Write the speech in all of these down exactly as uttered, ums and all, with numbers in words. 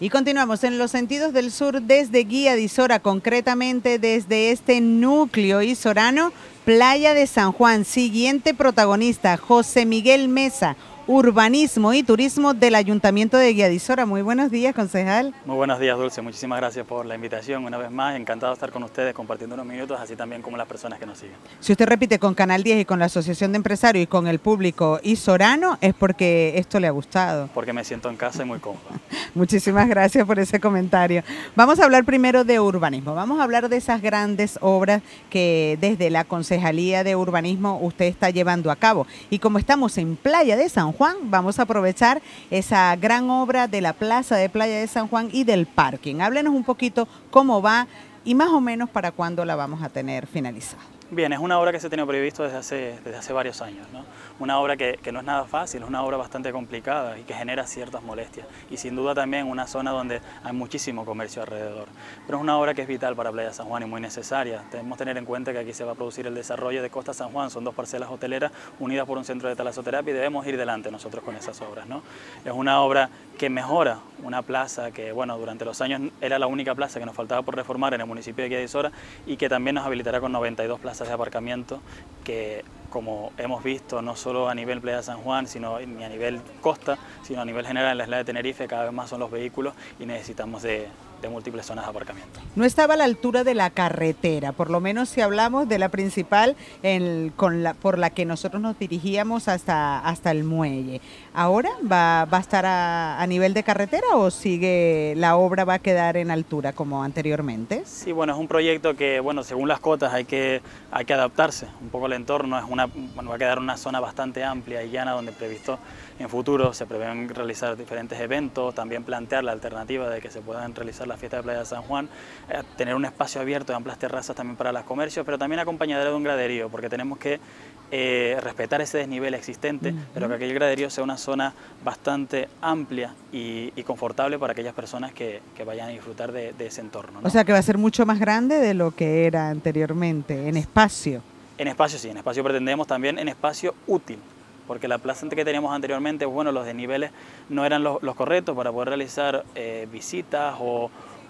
Y continuamos en los sentidos del sur desde Guía de Isora, concretamente desde este núcleo isorano, Playa de San Juan. Siguiente protagonista, José Miguel Mesa, Urbanismo y Turismo del Ayuntamiento de Guía de Isora. Muy buenos días, concejal. Muy buenos días, Dulce. Muchísimas gracias por la invitación. Una vez más, encantado de estar con ustedes compartiendo unos minutos, así también como las personas que nos siguen. Si usted repite con Canal diez y con la Asociación de Empresarios y con el público isorano, es porque esto le ha gustado. Porque me siento en casa y muy cómodo. Muchísimas gracias por ese comentario. Vamos a hablar primero de urbanismo. Vamos a hablar de esas grandes obras que desde la Concejalía de Urbanismo usted está llevando a cabo. Y como estamos en Playa de San Juan, vamos a aprovechar esa gran obra de la Plaza de Playa de San Juan y del parking. Háblenos un poquito cómo va y más o menos para cuándo la vamos a tener finalizada. Bien, es una obra que se ha tenido previsto desde hace, desde hace varios años, ¿no? Una obra que, que no es nada fácil, es una obra bastante complicada y que genera ciertas molestias. Y sin duda también una zona donde hay muchísimo comercio alrededor. Pero es una obra que es vital para Playa de San Juan y muy necesaria. Debemos tener en cuenta que aquí se va a producir el desarrollo de Costa San Juan. Son dos parcelas hoteleras unidas por un centro de talasoterapia y debemos ir delante nosotros con esas obras, ¿no? Es una obra que mejora una plaza que, bueno, durante los años era la única plaza que nos faltaba por reformar en el municipio de Guía de Isora y que también nos habilitará con noventa y dos plazas de aparcamiento que, como hemos visto, no solo a nivel Playa de San Juan, sino ni a nivel costa, sino a nivel general en la isla de Tenerife, cada vez más son los vehículos y necesitamos de, de múltiples zonas de aparcamiento. No estaba a la altura de la carretera, por lo menos si hablamos de la principal en, con la, por la que nosotros nos dirigíamos hasta, hasta el muelle. ¿Ahora va, va a estar a, a nivel de carretera o sigue la obra va a quedar en altura como anteriormente? Sí, bueno, es un proyecto que, bueno, según las cotas hay que, hay que adaptarse un poco al entorno. Es una, bueno, va a quedar una zona bastante amplia y llana donde previsto en futuro se prevén realizar diferentes eventos, también plantear la alternativa de que se puedan realizar las fiestas de Playa de San Juan, eh, tener un espacio abierto de amplias terrazas también para los comercios, pero también acompañado de un graderío, porque tenemos que eh, respetar ese desnivel existente, uh-huh. pero que aquel graderío sea una zona bastante amplia y, y confortable para aquellas personas que, que vayan a disfrutar de, de ese entorno, ¿no? O sea que va a ser mucho más grande de lo que era anteriormente, en espacio. En espacio sí, en espacio pretendemos también en espacio útil, porque la plaza que teníamos anteriormente, bueno, los desniveles no eran los, los correctos para poder realizar eh, visitas o,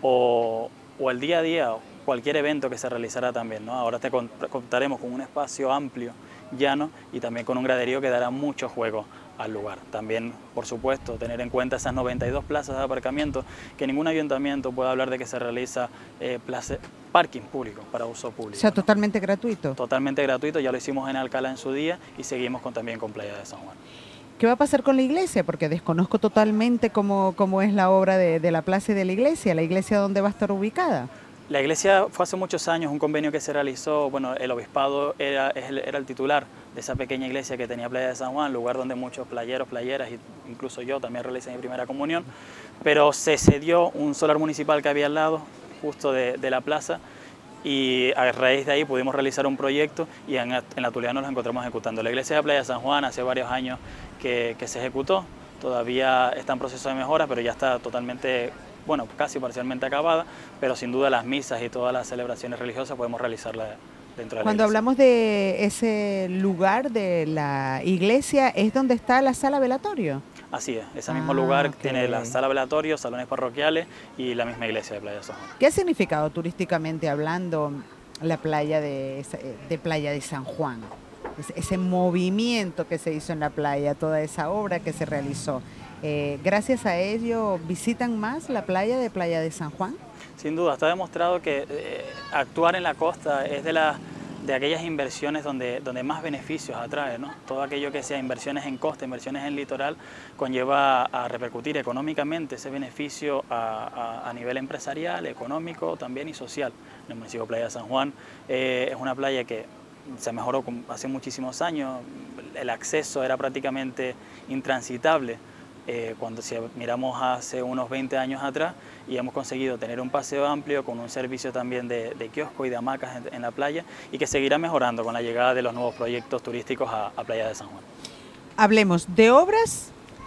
o, o el día a día, o cualquier evento que se realizara también, ¿no? Ahora te contaremos con un espacio amplio, llano y también con un graderío que dará mucho juego al lugar. También, por supuesto, tener en cuenta esas noventa y dos plazas de aparcamiento, que ningún ayuntamiento puede hablar de que se realiza eh, place, parking público para uso público. O sea, ¿no? Totalmente gratuito. Totalmente gratuito, ya lo hicimos en Alcalá en su día y seguimos con, también con Playa de San Juan. ¿Qué va a pasar con la iglesia? Porque desconozco totalmente cómo, cómo es la obra de, de la plaza y de la iglesia. ¿La iglesia dónde va a estar ubicada? La iglesia fue hace muchos años un convenio que se realizó, bueno, el obispado era, era el titular de esa pequeña iglesia que tenía Playa de San Juan, lugar donde muchos playeros, playeras, incluso yo también realicé mi primera comunión, pero se cedió un solar municipal que había al lado, justo de, de la plaza, y a raíz de ahí pudimos realizar un proyecto y en, en la actualidad nos lo encontramos ejecutando. La iglesia de Playa de San Juan hace varios años que, que se ejecutó, todavía está en proceso de mejora, pero ya está totalmente, bueno, casi parcialmente acabada, pero sin duda las misas y todas las celebraciones religiosas podemos realizarlas dentro de la Cuando iglesia. hablamos de ese lugar de la iglesia, ¿es donde está la sala velatorio? Así es, ese ah, mismo lugar okay. tiene la sala velatorio, salones parroquiales y la misma iglesia de Playa de San Juan. ¿Qué ha significado turísticamente hablando la playa de, de Playa de San Juan? Ese, ese movimiento que se hizo en la playa, toda esa obra que se realizó. Eh, gracias a ello, ¿visitan más la playa de Playa de San Juan? Sin duda, está demostrado que eh, actuar en la costa es de, la, de aquellas inversiones donde, donde más beneficios atrae, ¿no? Todo aquello que sea inversiones en costa, inversiones en litoral, conlleva a repercutir económicamente ese beneficio a, a, a nivel empresarial, económico también y social. En el municipio de Playa de San Juan eh, es una playa que se mejoró hace muchísimos años, el acceso era prácticamente intransitable. Eh, cuando si miramos hace unos veinte años atrás y hemos conseguido tener un paseo amplio con un servicio también de, de kiosco y de hamacas en, en la playa y que seguirá mejorando con la llegada de los nuevos proyectos turísticos a, a Playa de San Juan. Hablemos de obras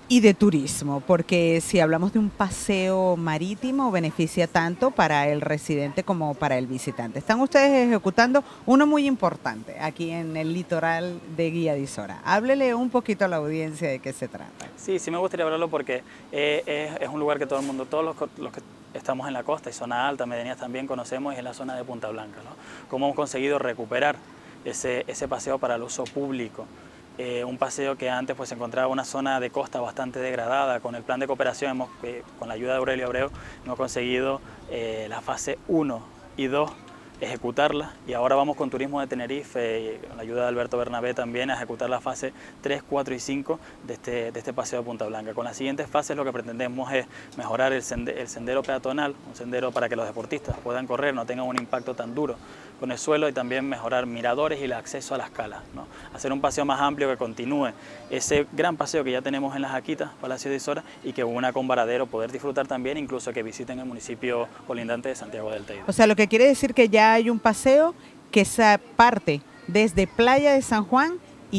Y de turismo, porque si hablamos de un paseo marítimo, beneficia tanto para el residente como para el visitante. Están ustedes ejecutando uno muy importante aquí en el litoral de Guía de Isora. Háblele un poquito a la audiencia de qué se trata. Sí, sí me gustaría hablarlo porque eh, es, es un lugar que todo el mundo, todos los, los que estamos en la costa y zona alta, medianías también conocemos, y es la zona de Punta Blanca, ¿no? Cómo hemos conseguido recuperar ese, ese paseo para el uso público. Eh, un paseo que antes pues se encontraba en una zona de costa bastante degradada. Con el plan de cooperación, hemos, eh, con la ayuda de Aurelio Abreu, hemos conseguido eh, la fase uno y dos ejecutarla, y ahora vamos con Turismo de Tenerife y con la ayuda de Alberto Bernabé también a ejecutar la fase tres, cuatro y cinco de este, de este paseo de Punta Blanca. Con las siguientes fases lo que pretendemos es mejorar el sendero, el sendero peatonal, un sendero para que los deportistas puedan correr, no tengan un impacto tan duro con el suelo, y también mejorar miradores y el acceso a las calas, ¿no? Hacer un paseo más amplio que continúe ese gran paseo que ya tenemos en Las Jaquitas, Palacio de Isora, y que una con Varadero poder disfrutar también, incluso que visiten el municipio colindante de Santiago del Teide. O sea, lo que quiere decir que ya hay un paseo que se parte desde Playa de San Juan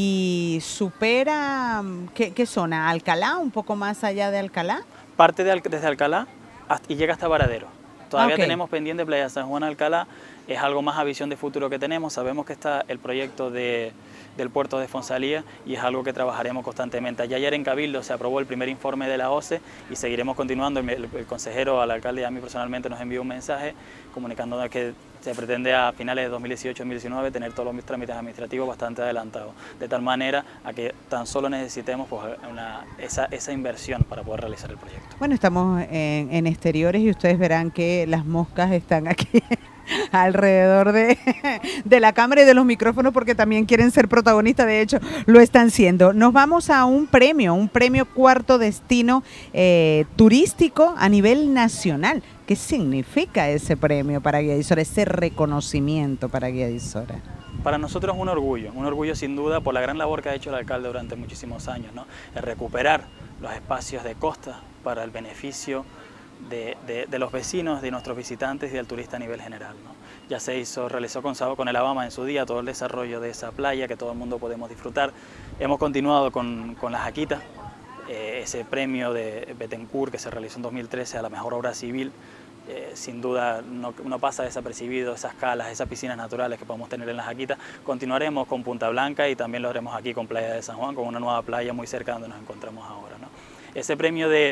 y supera, ¿qué, qué zona? ¿Alcalá? ¿Un poco más allá de Alcalá? Parte de, desde Alcalá hasta, y llega hasta Varadero. Todavía okay. tenemos pendiente Playa de San Juan, Alcalá. Es algo más a visión de futuro que tenemos. Sabemos que está el proyecto de, del puerto de Fonsalía, y es algo que trabajaremos constantemente. Allá ayer en Cabildo se aprobó el primer informe de la O C E y seguiremos continuando. El, el, el consejero al alcalde y a mí personalmente nos envió un mensaje comunicándonos que se pretende a finales de dos mil dieciocho dos mil diecinueve tener todos los trámites administrativos bastante adelantados, de tal manera a que tan solo necesitemos pues, una, esa, esa inversión para poder realizar el proyecto. Bueno, estamos en, en exteriores y ustedes verán que las moscas están aquí alrededor de, de la cámara y de los micrófonos, porque también quieren ser protagonistas, de hecho lo están siendo. Nos vamos a un premio, un premio cuarto destino eh, turístico a nivel nacional. ¿Qué significa ese premio para Guía de Isora, ese reconocimiento para Guía de Isora? Para nosotros es un orgullo, un orgullo sin duda por la gran labor que ha hecho el alcalde durante muchísimos años, ¿no? El recuperar los espacios de costa para el beneficio de, de, de los vecinos, de nuestros visitantes y del turista a nivel general, ¿no? Ya se hizo, realizó con, con el Abama en su día todo el desarrollo de esa playa que todo el mundo podemos disfrutar. Hemos continuado con, con Las Jaquitas, eh, ese premio de Bettencourt que se realizó en dos mil trece a la mejor obra civil. Eh, sin duda no, no pasa desapercibido esas calas, esas piscinas naturales que podemos tener en Las Jaquitas. Continuaremos con Punta Blanca y también lo haremos aquí con Playa de San Juan, con una nueva playa muy cerca donde nos encontramos ahora, ¿no? Ese premio de,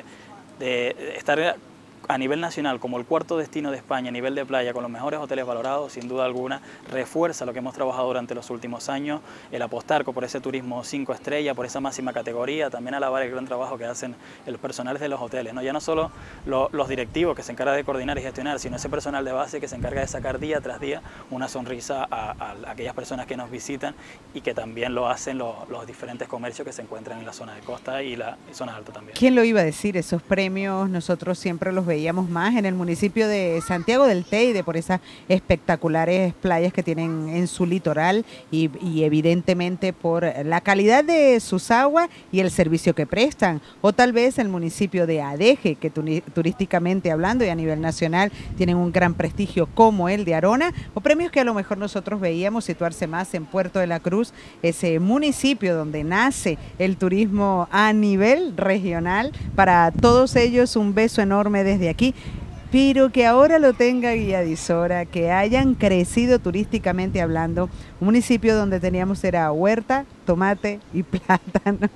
de estar a nivel nacional como el cuarto destino de España a nivel de playa con los mejores hoteles valorados, sin duda alguna refuerza lo que hemos trabajado durante los últimos años, el apostar por ese turismo cinco estrellas, por esa máxima categoría, también alabar el gran trabajo que hacen los personales de los hoteles, ¿no? Ya no solo lo, los directivos que se encargan de coordinar y gestionar, sino ese personal de base que se encarga de sacar día tras día una sonrisa a, a, a aquellas personas que nos visitan, y que también lo hacen los, los diferentes comercios que se encuentran en la zona de costa y la zona alta también. ¿Quién lo iba a decir? Esos premios nosotros siempre los veíamos veíamos más en el municipio de Santiago del Teide por esas espectaculares playas que tienen en su litoral y, y evidentemente por la calidad de sus aguas y el servicio que prestan, o tal vez el municipio de Adeje, que turísticamente hablando y a nivel nacional tienen un gran prestigio, como el de Arona, o premios que a lo mejor nosotros veíamos situarse más en Puerto de la Cruz, ese municipio donde nace el turismo a nivel regional. Para todos ellos un beso enorme desde aquí, pero que ahora lo tenga Guía de Isora, que hayan crecido turísticamente hablando. Un municipio donde teníamos era huerta, tomate y plátano.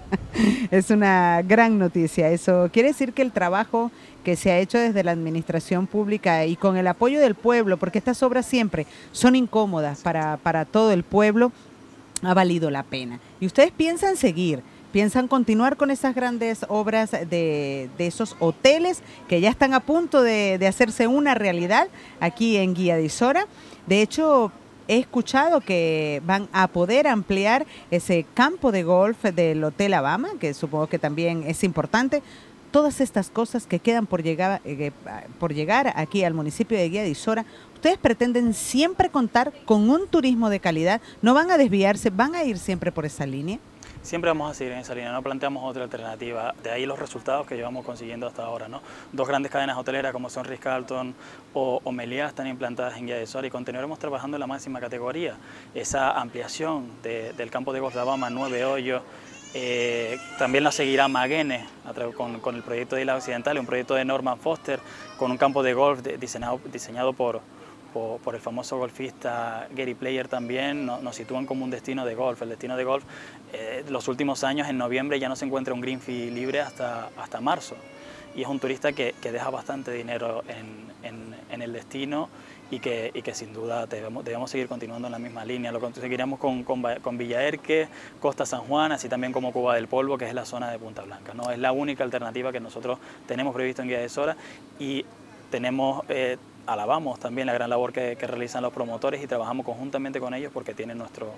Es una gran noticia. Eso quiere decir que el trabajo que se ha hecho desde la administración pública y con el apoyo del pueblo, porque estas obras siempre son incómodas para, para todo el pueblo, ha valido la pena. Y ustedes piensan seguir, piensan continuar con esas grandes obras de, de esos hoteles que ya están a punto de, de hacerse una realidad aquí en Guía de Isora. De hecho, he escuchado que van a poder ampliar ese campo de golf del Hotel Abama, que supongo que también es importante. Todas estas cosas que quedan por llegar, eh, por llegar aquí al municipio de Guía de Isora, ustedes pretenden siempre contar con un turismo de calidad, no van a desviarse, van a ir siempre por esa línea. Siempre vamos a seguir en esa línea, no planteamos otra alternativa, de ahí los resultados que llevamos consiguiendo hasta ahora, ¿no? Dos grandes cadenas hoteleras como son Ritz-Carlton o, o Meliá están implantadas en Guía de Isora y continuaremos trabajando en la máxima categoría. Esa ampliación de, del campo de golf de Abama, nueve hoyos, Eh, también lo seguirá Magaene con, con el proyecto de Islas Occidentales, un proyecto de Norman Foster, con un campo de golf de, diseñado, diseñado por, por, por el famoso golfista Gary Player también. Nos, nos sitúan como un destino de golf. El destino de golf, eh, los últimos años, en noviembre ya no se encuentra un green fee libre hasta, hasta marzo. Y es un turista que, que deja bastante dinero en, en, en el destino y que, y que sin duda debemos, debemos seguir continuando en la misma línea. Lo seguiremos con, con, con Villaherque, Costa San Juan, así también como Cuba del Polvo, que es la zona de Punta Blanca, ¿no? Es la única alternativa que nosotros tenemos previsto en Guía de Sora y tenemos, eh, alabamos también la gran labor que, que realizan los promotores y trabajamos conjuntamente con ellos porque tienen nuestro...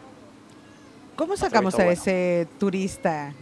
¿Cómo sacamos a ese turista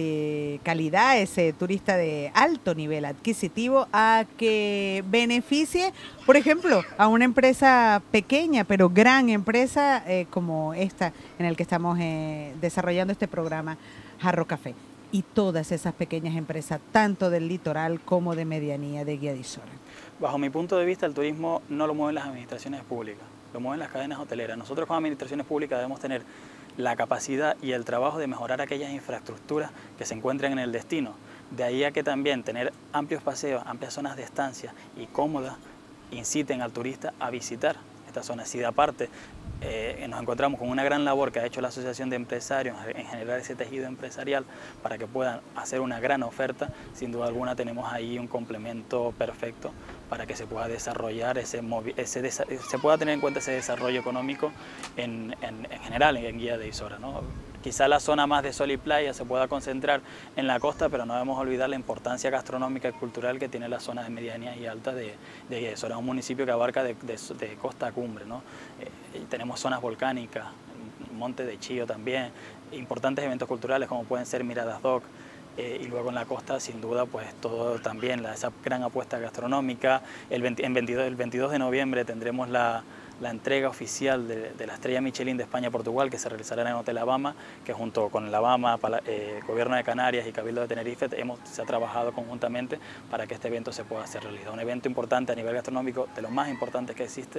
de calidad, ese turista de alto nivel adquisitivo, a que beneficie, por ejemplo, a una empresa pequeña, pero gran empresa eh, como esta en el que estamos eh, desarrollando este programa, Jarro Café, y todas esas pequeñas empresas, tanto del litoral como de medianía de Guía de Isora? Bajo mi punto de vista, el turismo no lo mueven las administraciones públicas, lo mueven las cadenas hoteleras. Nosotros como administraciones públicas debemos tener la capacidad y el trabajo de mejorar aquellas infraestructuras que se encuentran en el destino. De ahí a que también tener amplios paseos, amplias zonas de estancia y cómodas inciten al turista a visitar esta zona. Si de aparte eh, nos encontramos con una gran labor que ha hecho la Asociación de Empresarios en generar ese tejido empresarial para que puedan hacer una gran oferta, sin duda alguna tenemos ahí un complemento perfecto para que se pueda desarrollar ese, ese se pueda tener en cuenta ese desarrollo económico en, en, en general en Guía de Isora, ¿no? Quizá la zona más de sol y playa se pueda concentrar en la costa, pero no debemos olvidar la importancia gastronómica y cultural que tiene la zona de medianía y alta de, de Guía de Isora. Es un municipio que abarca de, de, de costa a cumbre, ¿no? Eh, tenemos zonas volcánicas, Monte de Chío también, importantes eventos culturales como pueden ser Miradas Doc. Eh, y luego en la costa, sin duda, pues todo también, la, esa gran apuesta gastronómica. El, veinte, en veintidós, el veintidós de noviembre tendremos la, la entrega oficial de, de la estrella Michelin de España-Portugal, que se realizará en el Hotel Abama, que junto con el Abama, eh, Gobierno de Canarias y Cabildo de Tenerife, hemos, se ha trabajado conjuntamente para que este evento se pueda hacer realidad. Un evento importante a nivel gastronómico, de los más importantes que existe,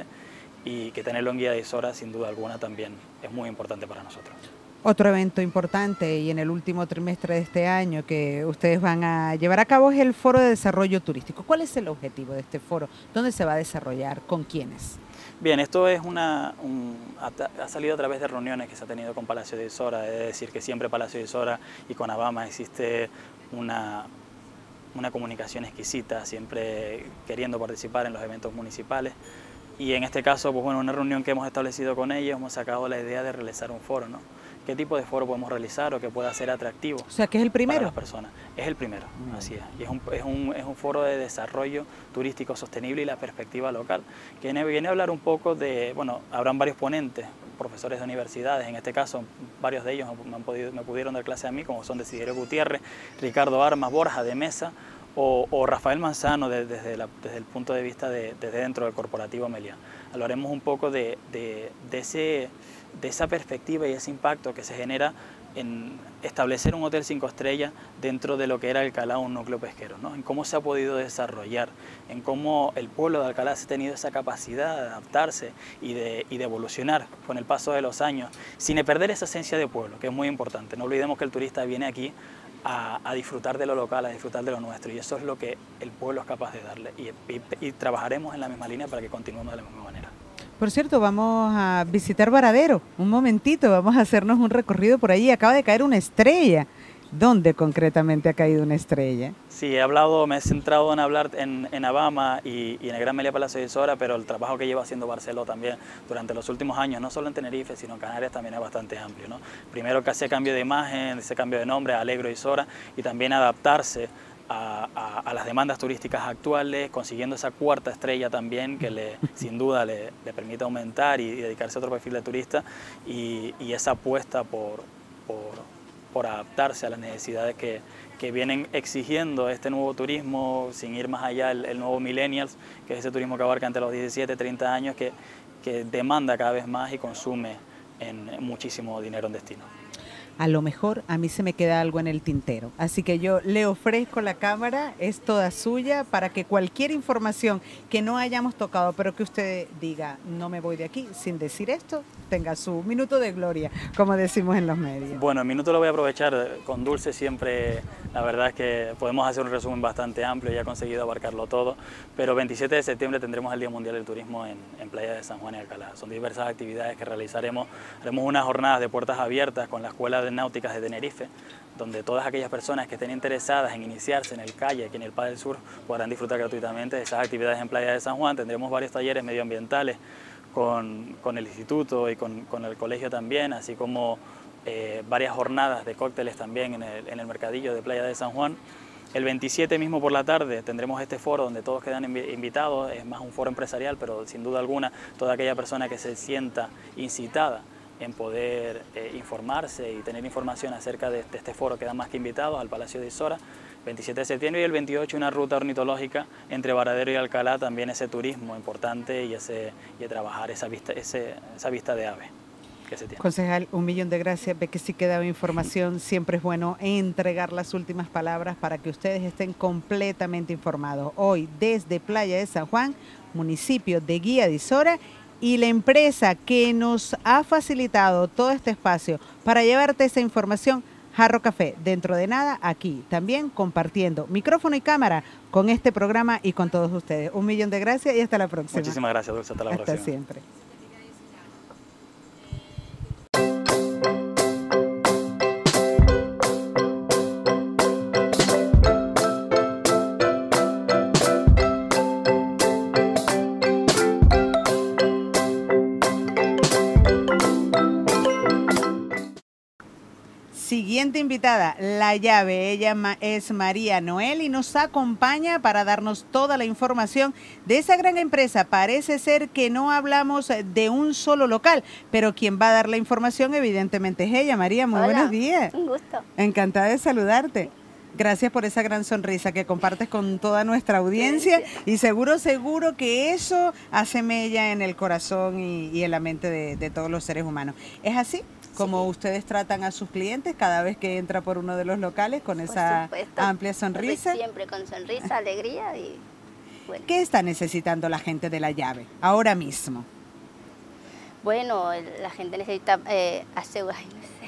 y que tenerlo en Guía de Isora, sin duda alguna, también es muy importante para nosotros. Otro evento importante y en el último trimestre de este año que ustedes van a llevar a cabo es el Foro de Desarrollo Turístico. ¿Cuál es el objetivo de este foro? ¿Dónde se va a desarrollar? ¿Con quiénes? Bien, esto es una, un, ha salido a través de reuniones que se ha tenido con Palacio de Isora, es decir, que siempre Palacio de Isora y con Abama existe una, una comunicación exquisita, siempre queriendo participar en los eventos municipales. Y en este caso, pues bueno, una reunión que hemos establecido con ellos, hemos sacado la idea de realizar un foro, ¿no? ¿Qué tipo de foro podemos realizar o que pueda ser atractivo? O sea, que es el primero. Para las personas. Es el primero, mm. así es. Y es un, es, un, es un foro de desarrollo turístico sostenible y la perspectiva local, que viene, viene a hablar un poco de, bueno, habrán varios ponentes, profesores de universidades, en este caso varios de ellos me, han podido, me pudieron dar clase a mí, como son Desiderio Gutiérrez, Ricardo Armas, Borja de Mesa, O, o Rafael Manzano de, desde, la, desde el punto de vista de, de dentro del corporativo Meliá. Hablaremos un poco de, de, de, ese, de esa perspectiva y ese impacto que se genera en establecer un hotel cinco estrellas dentro de lo que era Alcalá, un núcleo pesquero, ¿no? En cómo se ha podido desarrollar, en cómo el pueblo de Alcalá ha tenido esa capacidad de adaptarse y de, y de evolucionar con el paso de los años, sin perder esa esencia de pueblo, que es muy importante. No olvidemos que el turista viene aquí A, a disfrutar de lo local, a disfrutar de lo nuestro, y eso es lo que el pueblo es capaz de darle, y, y, y trabajaremos en la misma línea para que continuemos de la misma manera. Por cierto, vamos a visitar Varadero, un momentito, vamos a hacernos un recorrido por allí. Acaba de caer una estrella. ¿Dónde concretamente ha caído una estrella? Sí, he hablado, me he centrado en hablar en, en Abama y, y en el Gran Meliá Palacio de Isora, pero el trabajo que lleva haciendo Barceló también durante los últimos años, no solo en Tenerife, sino en Canarias, también es bastante amplio, ¿no? Primero que hace cambio de imagen, ese cambio de nombre a Alegro Isora, y también adaptarse a, a, a las demandas turísticas actuales, consiguiendo esa cuarta estrella también, que le, sin duda le, le permite aumentar y, y dedicarse a otro perfil de turista, y, y esa apuesta por... por por adaptarse a las necesidades que, que vienen exigiendo este nuevo turismo, sin ir más allá, el, el nuevo millennials, que es ese turismo que abarca entre los diecisiete y treinta años, que, que demanda cada vez más y consume en, en muchísimo dinero en destino. a lo mejor a mí se me queda algo en el tintero. Así que yo le ofrezco la cámara, es toda suya, para que cualquier información que no hayamos tocado, pero que usted diga, no me voy de aquí sin decir esto, tenga su minuto de gloria, como decimos en los medios. Bueno, el minuto lo voy a aprovechar. Con Dulce siempre, la verdad es que podemos hacer un resumen bastante amplio, ya he conseguido abarcarlo todo, pero veintisiete de septiembre tendremos el Día Mundial del Turismo en, en Playa de San Juan y Alcalá. Son diversas actividades que realizaremos. Haremos unas jornadas de puertas abiertas con la Escuela de Náuticas de Tenerife, donde todas aquellas personas que estén interesadas en iniciarse en el kayak y en el paddle surf podrán disfrutar gratuitamente de esas actividades en Playa de San Juan. Tendremos varios talleres medioambientales con, con el instituto y con, con el colegio también, así como eh, varias jornadas de cócteles también en el, en el mercadillo de Playa de San Juan. El veintisiete mismo por la tarde tendremos este foro donde todos quedan invitados, es más un foro empresarial, pero sin duda alguna toda aquella persona que se sienta incitada en poder eh, informarse y tener información acerca de, de este foro quedan más que invitados al Palacio de Isora. veintisiete de septiembre y el veintiocho una ruta ornitológica entre Varadero y Alcalá, también ese turismo importante y, ese, y trabajar esa vista, ese, esa vista de ave que se tiene. Concejal, un millón de gracias. Ve que sí queda información, siempre es bueno entregar las últimas palabras para que ustedes estén completamente informados. Hoy desde Playa de San Juan, municipio de Guía de Isora, y la empresa que nos ha facilitado todo este espacio para llevarte esa información, Jarro Café, dentro de nada, aquí también compartiendo micrófono y cámara con este programa y con todos ustedes. Un millón de gracias y hasta la próxima. Muchísimas gracias, Dulce. Hasta la hasta próxima. Hasta siempre. Siguiente invitada, La Llave. Ella es María Noel y nos acompaña para darnos toda la información de esa gran empresa. Parece ser que no hablamos de un solo local, pero quien va a dar la información evidentemente es ella. María, muy Hola, buenos días. Un gusto. Encantada de saludarte. Gracias por esa gran sonrisa que compartes con toda nuestra audiencia y seguro, seguro que eso hace mella en el corazón y, y en la mente de, de todos los seres humanos. ¿Es así? Como sí. Ustedes tratan a sus clientes cada vez que entra por uno de los locales con esa amplia sonrisa. Siempre con sonrisa, alegría y bueno. ¿Qué está necesitando la gente de La Llave ahora mismo? Bueno, la gente necesita eh, asegurar.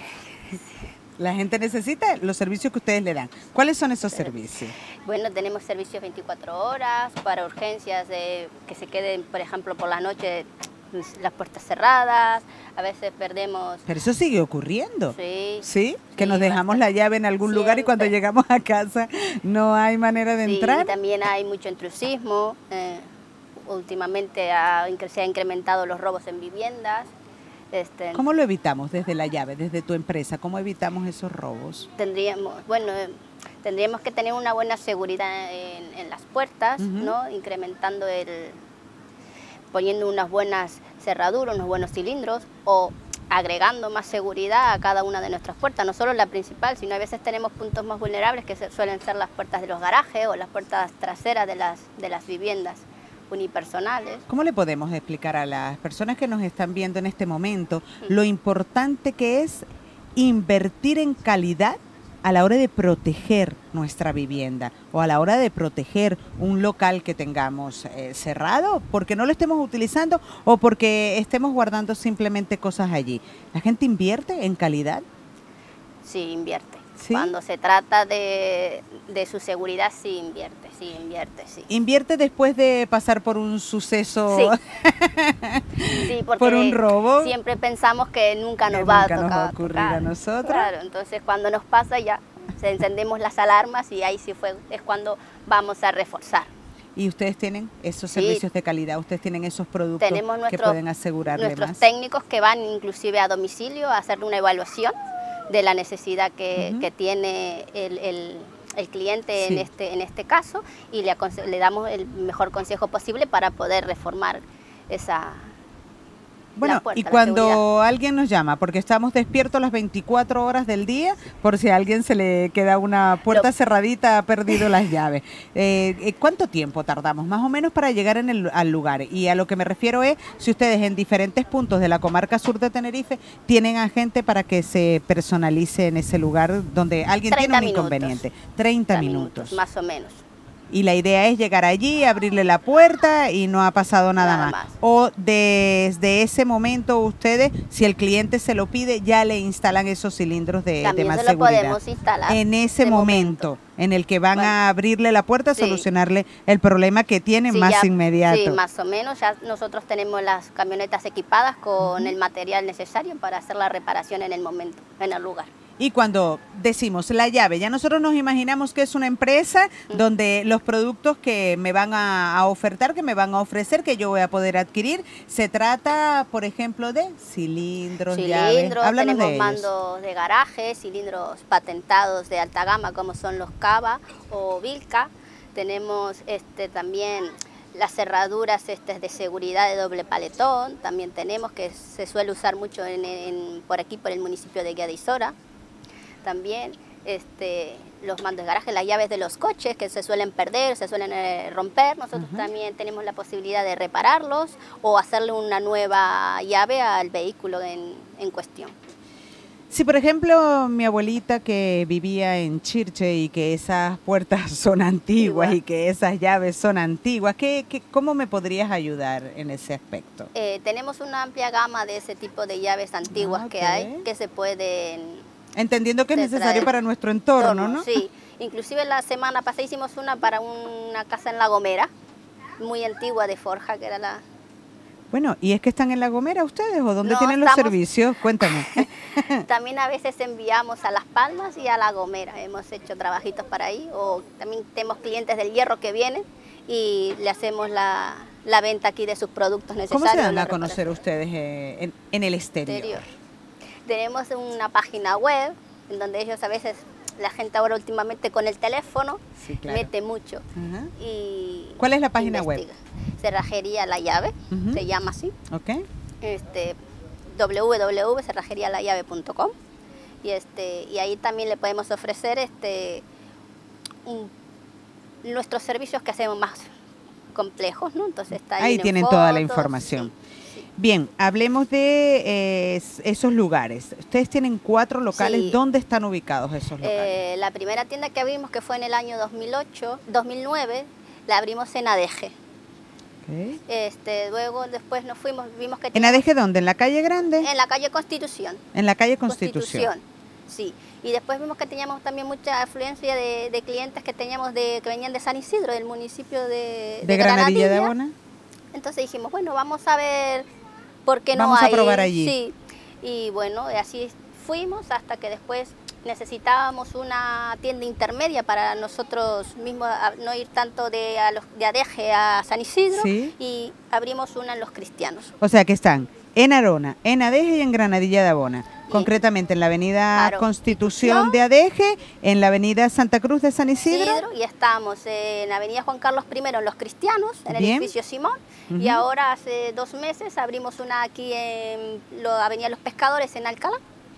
La gente necesita los servicios que ustedes le dan. ¿Cuáles son esos servicios? Bueno, tenemos servicios veinticuatro horas para urgencias, de que se queden, por ejemplo, por la noche las puertas cerradas, a veces perdemos... Pero eso sigue ocurriendo. Sí. ¿Sí? Que sí, nos dejamos bastante. La llave en algún Siempre. lugar y cuando llegamos a casa no hay manera de sí, entrar. Y también hay mucho intrusismo. Eh, últimamente ha, se han incrementado los robos en viviendas. Este, ¿Cómo lo evitamos desde La Llave, desde tu empresa? ¿Cómo evitamos esos robos? Tendríamos, bueno, eh, tendríamos que tener una buena seguridad en, en las puertas, uh-huh. ¿no? Incrementando el, poniendo unas buenas cerraduras, unos buenos cilindros o agregando más seguridad a cada una de nuestras puertas, no solo la principal, sino a veces tenemos puntos más vulnerables que se, suelen ser las puertas de los garajes o las puertas traseras de las, de las viviendas unipersonales. ¿Cómo le podemos explicar a las personas que nos están viendo en este momento lo importante que es invertir en calidad a la hora de proteger nuestra vivienda o a la hora de proteger un local que tengamos eh, cerrado porque no lo estemos utilizando o porque estemos guardando simplemente cosas allí? ¿La gente invierte en calidad? Sí, invierte. ¿Sí? Cuando se trata de, de su seguridad, sí invierte, sí invierte, sí. ¿Invierte después de pasar por un suceso? Sí, sí porque por un robo. Siempre pensamos que nunca nos que va nunca a tocar. nos va a ocurrir tocar. A nosotros. Claro, entonces cuando nos pasa ya se encendemos las alarmas y ahí sí fue, es cuando vamos a reforzar. ¿Y ustedes tienen esos sí. servicios de calidad? ¿Ustedes tienen esos productos Tenemos nuestro, que pueden asegurarle nuestros más? técnicos que van inclusive a domicilio a hacer una evaluación de la necesidad que, uh-huh. que tiene el, el, el cliente sí. en, este, en este caso y le, le damos el mejor consejo posible para poder reformar esa, Bueno, la puerta, y la cuando seguridad. alguien nos llama, porque estamos despiertos las veinticuatro horas del día, por si a alguien se le queda una puerta Lo- cerradita, ha perdido las llaves. Eh, eh, ¿Cuánto tiempo tardamos más o menos para llegar en el, al lugar? Y a lo que me refiero es, si ustedes en diferentes puntos de la comarca sur de Tenerife tienen a gente para que se personalice en ese lugar donde alguien tiene un minutos. inconveniente. treinta minutos. Más o menos. Y la idea es llegar allí, abrirle la puerta y no ha pasado nada, Nada más. más. O desde ese momento ustedes, si el cliente se lo pide, ya le instalan esos cilindros de, de También más se lo seguridad. podemos instalar. En ese de momento, en el que van Bueno, a abrirle la puerta, a sí. solucionarle el problema que tiene Sí, más ya- inmediato. Sí, más o menos. Ya nosotros tenemos las camionetas equipadas con el material necesario para hacer la reparación en el momento, en el lugar. Y cuando decimos la llave, ya nosotros nos imaginamos que es una empresa donde los productos que me van a, a ofertar, que me van a ofrecer, que yo voy a poder adquirir, se trata, por ejemplo, de cilindros, llaves. Cilindros, Háblanos tenemos de ellos. mandos de garaje, cilindros patentados de alta gama como son los Cava o Vilca. Tenemos este también las cerraduras este, de seguridad de doble paletón, también tenemos, que se suele usar mucho en, en- por aquí, por el municipio de Guía de Isora. También este, los mandos de garaje, las llaves de los coches que se suelen perder, se suelen eh, romper. Nosotros Ujú. también tenemos la posibilidad de repararlos o hacerle una nueva llave al vehículo en, en cuestión. Si, por ejemplo, mi abuelita que vivía en Chirche y que esas puertas son antiguas Igual. y que esas llaves son antiguas, ¿qué, qué, ¿cómo me podrías ayudar en ese aspecto? Eh, tenemos una amplia gama de ese tipo de llaves antiguas Ah, que ok. hay, que se pueden Entendiendo que es de necesario traer para nuestro entorno, ¿no? Sí, inclusive la semana pasada hicimos una para una casa en La Gomera, muy antigua de forja, que era la... Bueno, ¿y es que están en La Gomera ustedes o dónde No, tienen los estamos- servicios? Cuéntame. También a veces enviamos a Las Palmas y a La Gomera, hemos hecho trabajitos para ahí, o también tenemos clientes del Hierro que vienen y le hacemos la, la venta aquí de sus productos necesarios. ¿Cómo se dan la a conocer reparación ustedes eh, en, en el exterior? exterior. Tenemos una página web en donde ellos a veces, la gente ahora últimamente con el teléfono, Sí, claro. mete mucho. Ajá. Y ¿Cuál es la página web? investiga. Cerrajería La Llave, Ujú. se llama así, ¿Ok? este, w w w punto cerrajería la llave punto com, y este y ahí también le podemos ofrecer este un- nuestros servicios que hacemos más complejos, ¿no? Entonces está Ahí en tienen toda la fotos, información. sí, sí. Bien, hablemos de eh, es- esos lugares. Ustedes tienen cuatro locales. Sí. ¿Dónde están ubicados esos locales? Eh, la primera tienda que abrimos, que fue en el año dos mil ocho, dos mil nueve, la abrimos en Adeje. Ok. Este, luego después nos fuimos, vimos que ¿En teníamos- Adeje dónde? ¿En la calle Grande? en la calle Constitución. En la calle Constitución. Constitución, sí. Y después vimos que teníamos también mucha afluencia de, de clientes que teníamos de que venían de San Isidro, del municipio de, ¿De Granadilla de Abona? Entonces dijimos, bueno, vamos a ver por qué no Vamos a hay. probar allí. Sí. Y bueno, así fuimos hasta que después necesitábamos una tienda intermedia para nosotros mismos, a- no ir tanto de, a los, de Adeje a San Isidro, Sí. y abrimos una en Los Cristianos. O sea que están en Arona, en Adeje y en Granadilla de Abona. Y- Concretamente en la avenida Claro, Constitución de Adeje, en la avenida Santa Cruz de San Isidro. Isidro, y estamos en Avenida Juan Carlos primero en Los Cristianos, en el Bien. edificio Simón, y Ujú. ahora hace dos meses abrimos una aquí en lo, Avenida Los Pescadores en Alcalá,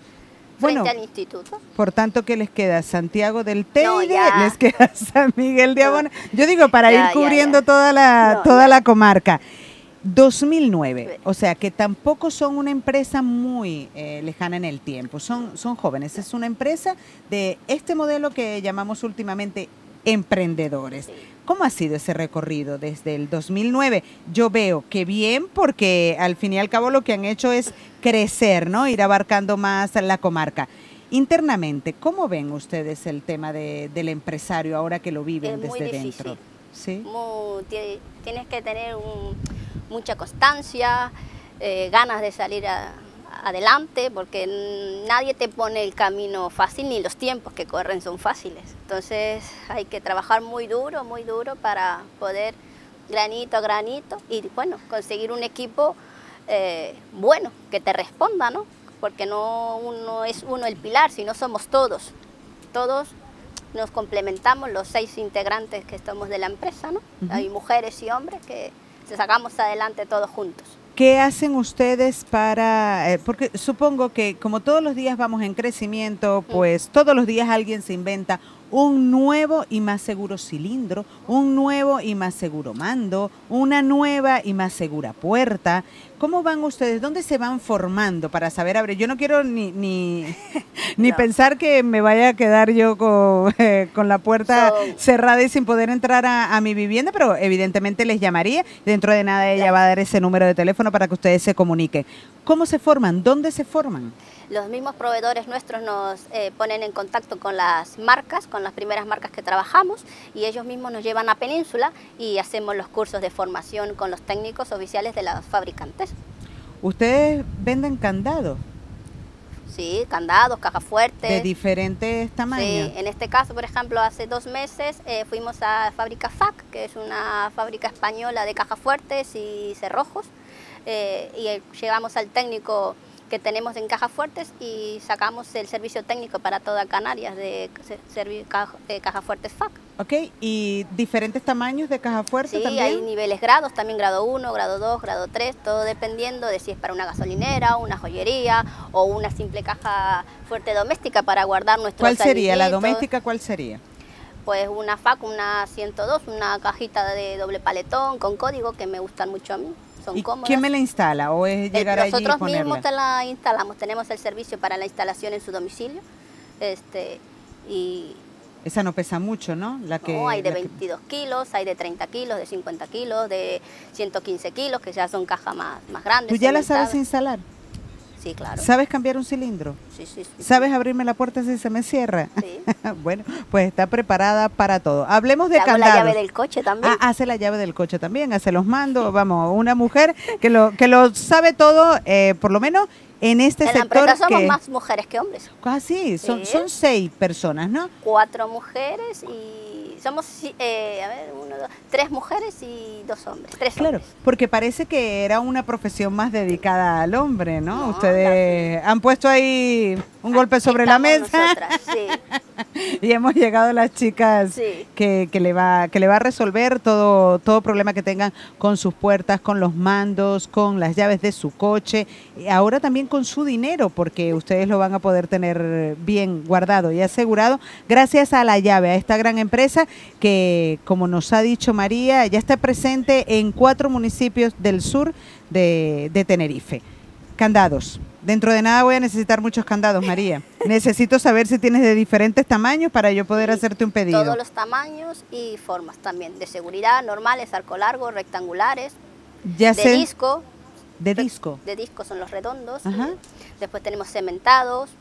Bueno, frente al instituto. por tanto que les queda Santiago del Teide, No, ya. les queda San Miguel de No. Abona. Yo digo para Ya, ir ya, cubriendo ya. toda la No, toda ya. la comarca. dos mil nueve, Sí. o sea que tampoco son una empresa muy eh, lejana en el tiempo, son, son jóvenes, es una empresa de este modelo que llamamos últimamente emprendedores. Sí. ¿Cómo ha sido ese recorrido desde el dos mil nueve? Yo veo que bien, porque al fin y al cabo lo que han hecho es crecer, ¿no? Ir abarcando más la comarca. Internamente, ¿cómo ven ustedes el tema de, del empresario ahora que lo viven Es muy desde difícil. dentro? ¿Sí? Mu- tie- tienes que tener un- mucha constancia, eh, ganas de salir a- adelante, porque n- nadie te pone el camino fácil, ni los tiempos que corren son fáciles. Entonces hay que trabajar muy duro, muy duro para poder granito a granito y bueno, conseguir un equipo eh, bueno, que te responda, ¿no? Porque no uno es uno el pilar, sino somos todos. Todos nos complementamos, los seis integrantes que estamos de la empresa, ¿no? Ujú. Hay mujeres y hombres que se sacamos adelante todos juntos. ¿Qué hacen ustedes para...? Eh, porque supongo que como todos los días vamos en crecimiento, pues todos los días alguien se inventa un nuevo y más seguro cilindro, un nuevo y más seguro mando, una nueva y más segura puerta. ¿Cómo van ustedes? ¿Dónde se van formando para saber abrir? Yo no quiero ni ni, ni no. pensar que me vaya a quedar yo con, eh, con la puerta So, cerrada y sin poder entrar a, a mi vivienda, pero evidentemente les llamaría. Dentro de nada ella va a dar ese número de teléfono para que ustedes se comuniquen. ¿Cómo se forman? ¿Dónde se forman? Los mismos proveedores nuestros nos eh, ponen en contacto con las marcas, con las primeras marcas que trabajamos, y ellos mismos nos llevan a Península y hacemos los cursos de formación con los técnicos oficiales de los fabricantes. ¿Ustedes venden candados? Sí, candados, cajas fuertes. ¿De diferentes tamaños? Sí, en este caso, por ejemplo, hace dos meses eh, fuimos a Fábrica F A C, que es una fábrica española de cajas fuertes y cerrojos, eh, y llegamos al técnico que tenemos en cajas fuertes y sacamos el servicio técnico para toda Canarias de, de cajas fuertes F A C. Ok, ¿y diferentes tamaños de caja fuerte sí, también? Sí, hay niveles grados, también grado uno, grado dos, grado tres, todo dependiendo de si es para una gasolinera, una joyería o una simple caja fuerte doméstica para guardar nuestros ¿Cuál sería? ¿La alimentos. doméstica cuál sería? Pues una F A C, una ciento dos, una cajita de doble paletón con código que me gustan mucho a mí. Son ¿Y cómodas. quién me la instala o es llegar el, allí y Nosotros ponerla? mismos te la instalamos, tenemos el servicio para la instalación en su domicilio. Este, y Esa no pesa mucho, ¿no? La que, no, hay de la que... veintidós kilos, hay de treinta kilos, de cincuenta kilos, de ciento quince kilos, que ya son cajas más, más grandes. ¿Tú ya la cementadas. sabes instalar? Sí, claro. ¿Sabes cambiar un cilindro? Sí, sí, sí. ¿Sabes abrirme la puerta si se me cierra? Sí. Bueno, pues está preparada para todo. Hablemos de Te hago candados. la llave del coche también. Ah, hace la llave del coche también, hace los mandos. Vamos, una mujer que lo que lo sabe todo, eh, por lo menos en este en la sector. empresa somos que... más mujeres que hombres. Ah, sí, son, Sí. son seis personas, ¿no? Cuatro mujeres y somos, eh, a ver, uno, dos, tres mujeres y dos hombres. Tres Claro, hombres. porque parece que era una profesión más dedicada al hombre, ¿no? No, Ustedes han puesto ahí un golpe sobre la Estamos mesa nosotras, sí. y hemos llegado las chicas Sí. que, que le va que le va a resolver todo todo problema que tengan con sus puertas, con los mandos, con las llaves de su coche, y ahora también con su dinero, porque ustedes lo van a poder tener bien guardado y asegurado gracias a La Llave, a esta gran empresa que, como nos ha dicho María, ya está presente en cuatro municipios del sur de, de Tenerife. Candados. Dentro de nada voy a necesitar muchos candados, María. Necesito saber si tienes de diferentes tamaños para yo poder Sí, hacerte un pedido. Todos los tamaños y formas también, de seguridad, normales, arco largo, rectangulares, Ya de sé, disco. de disco. De disco son los redondos. Ajá. Después tenemos cementados,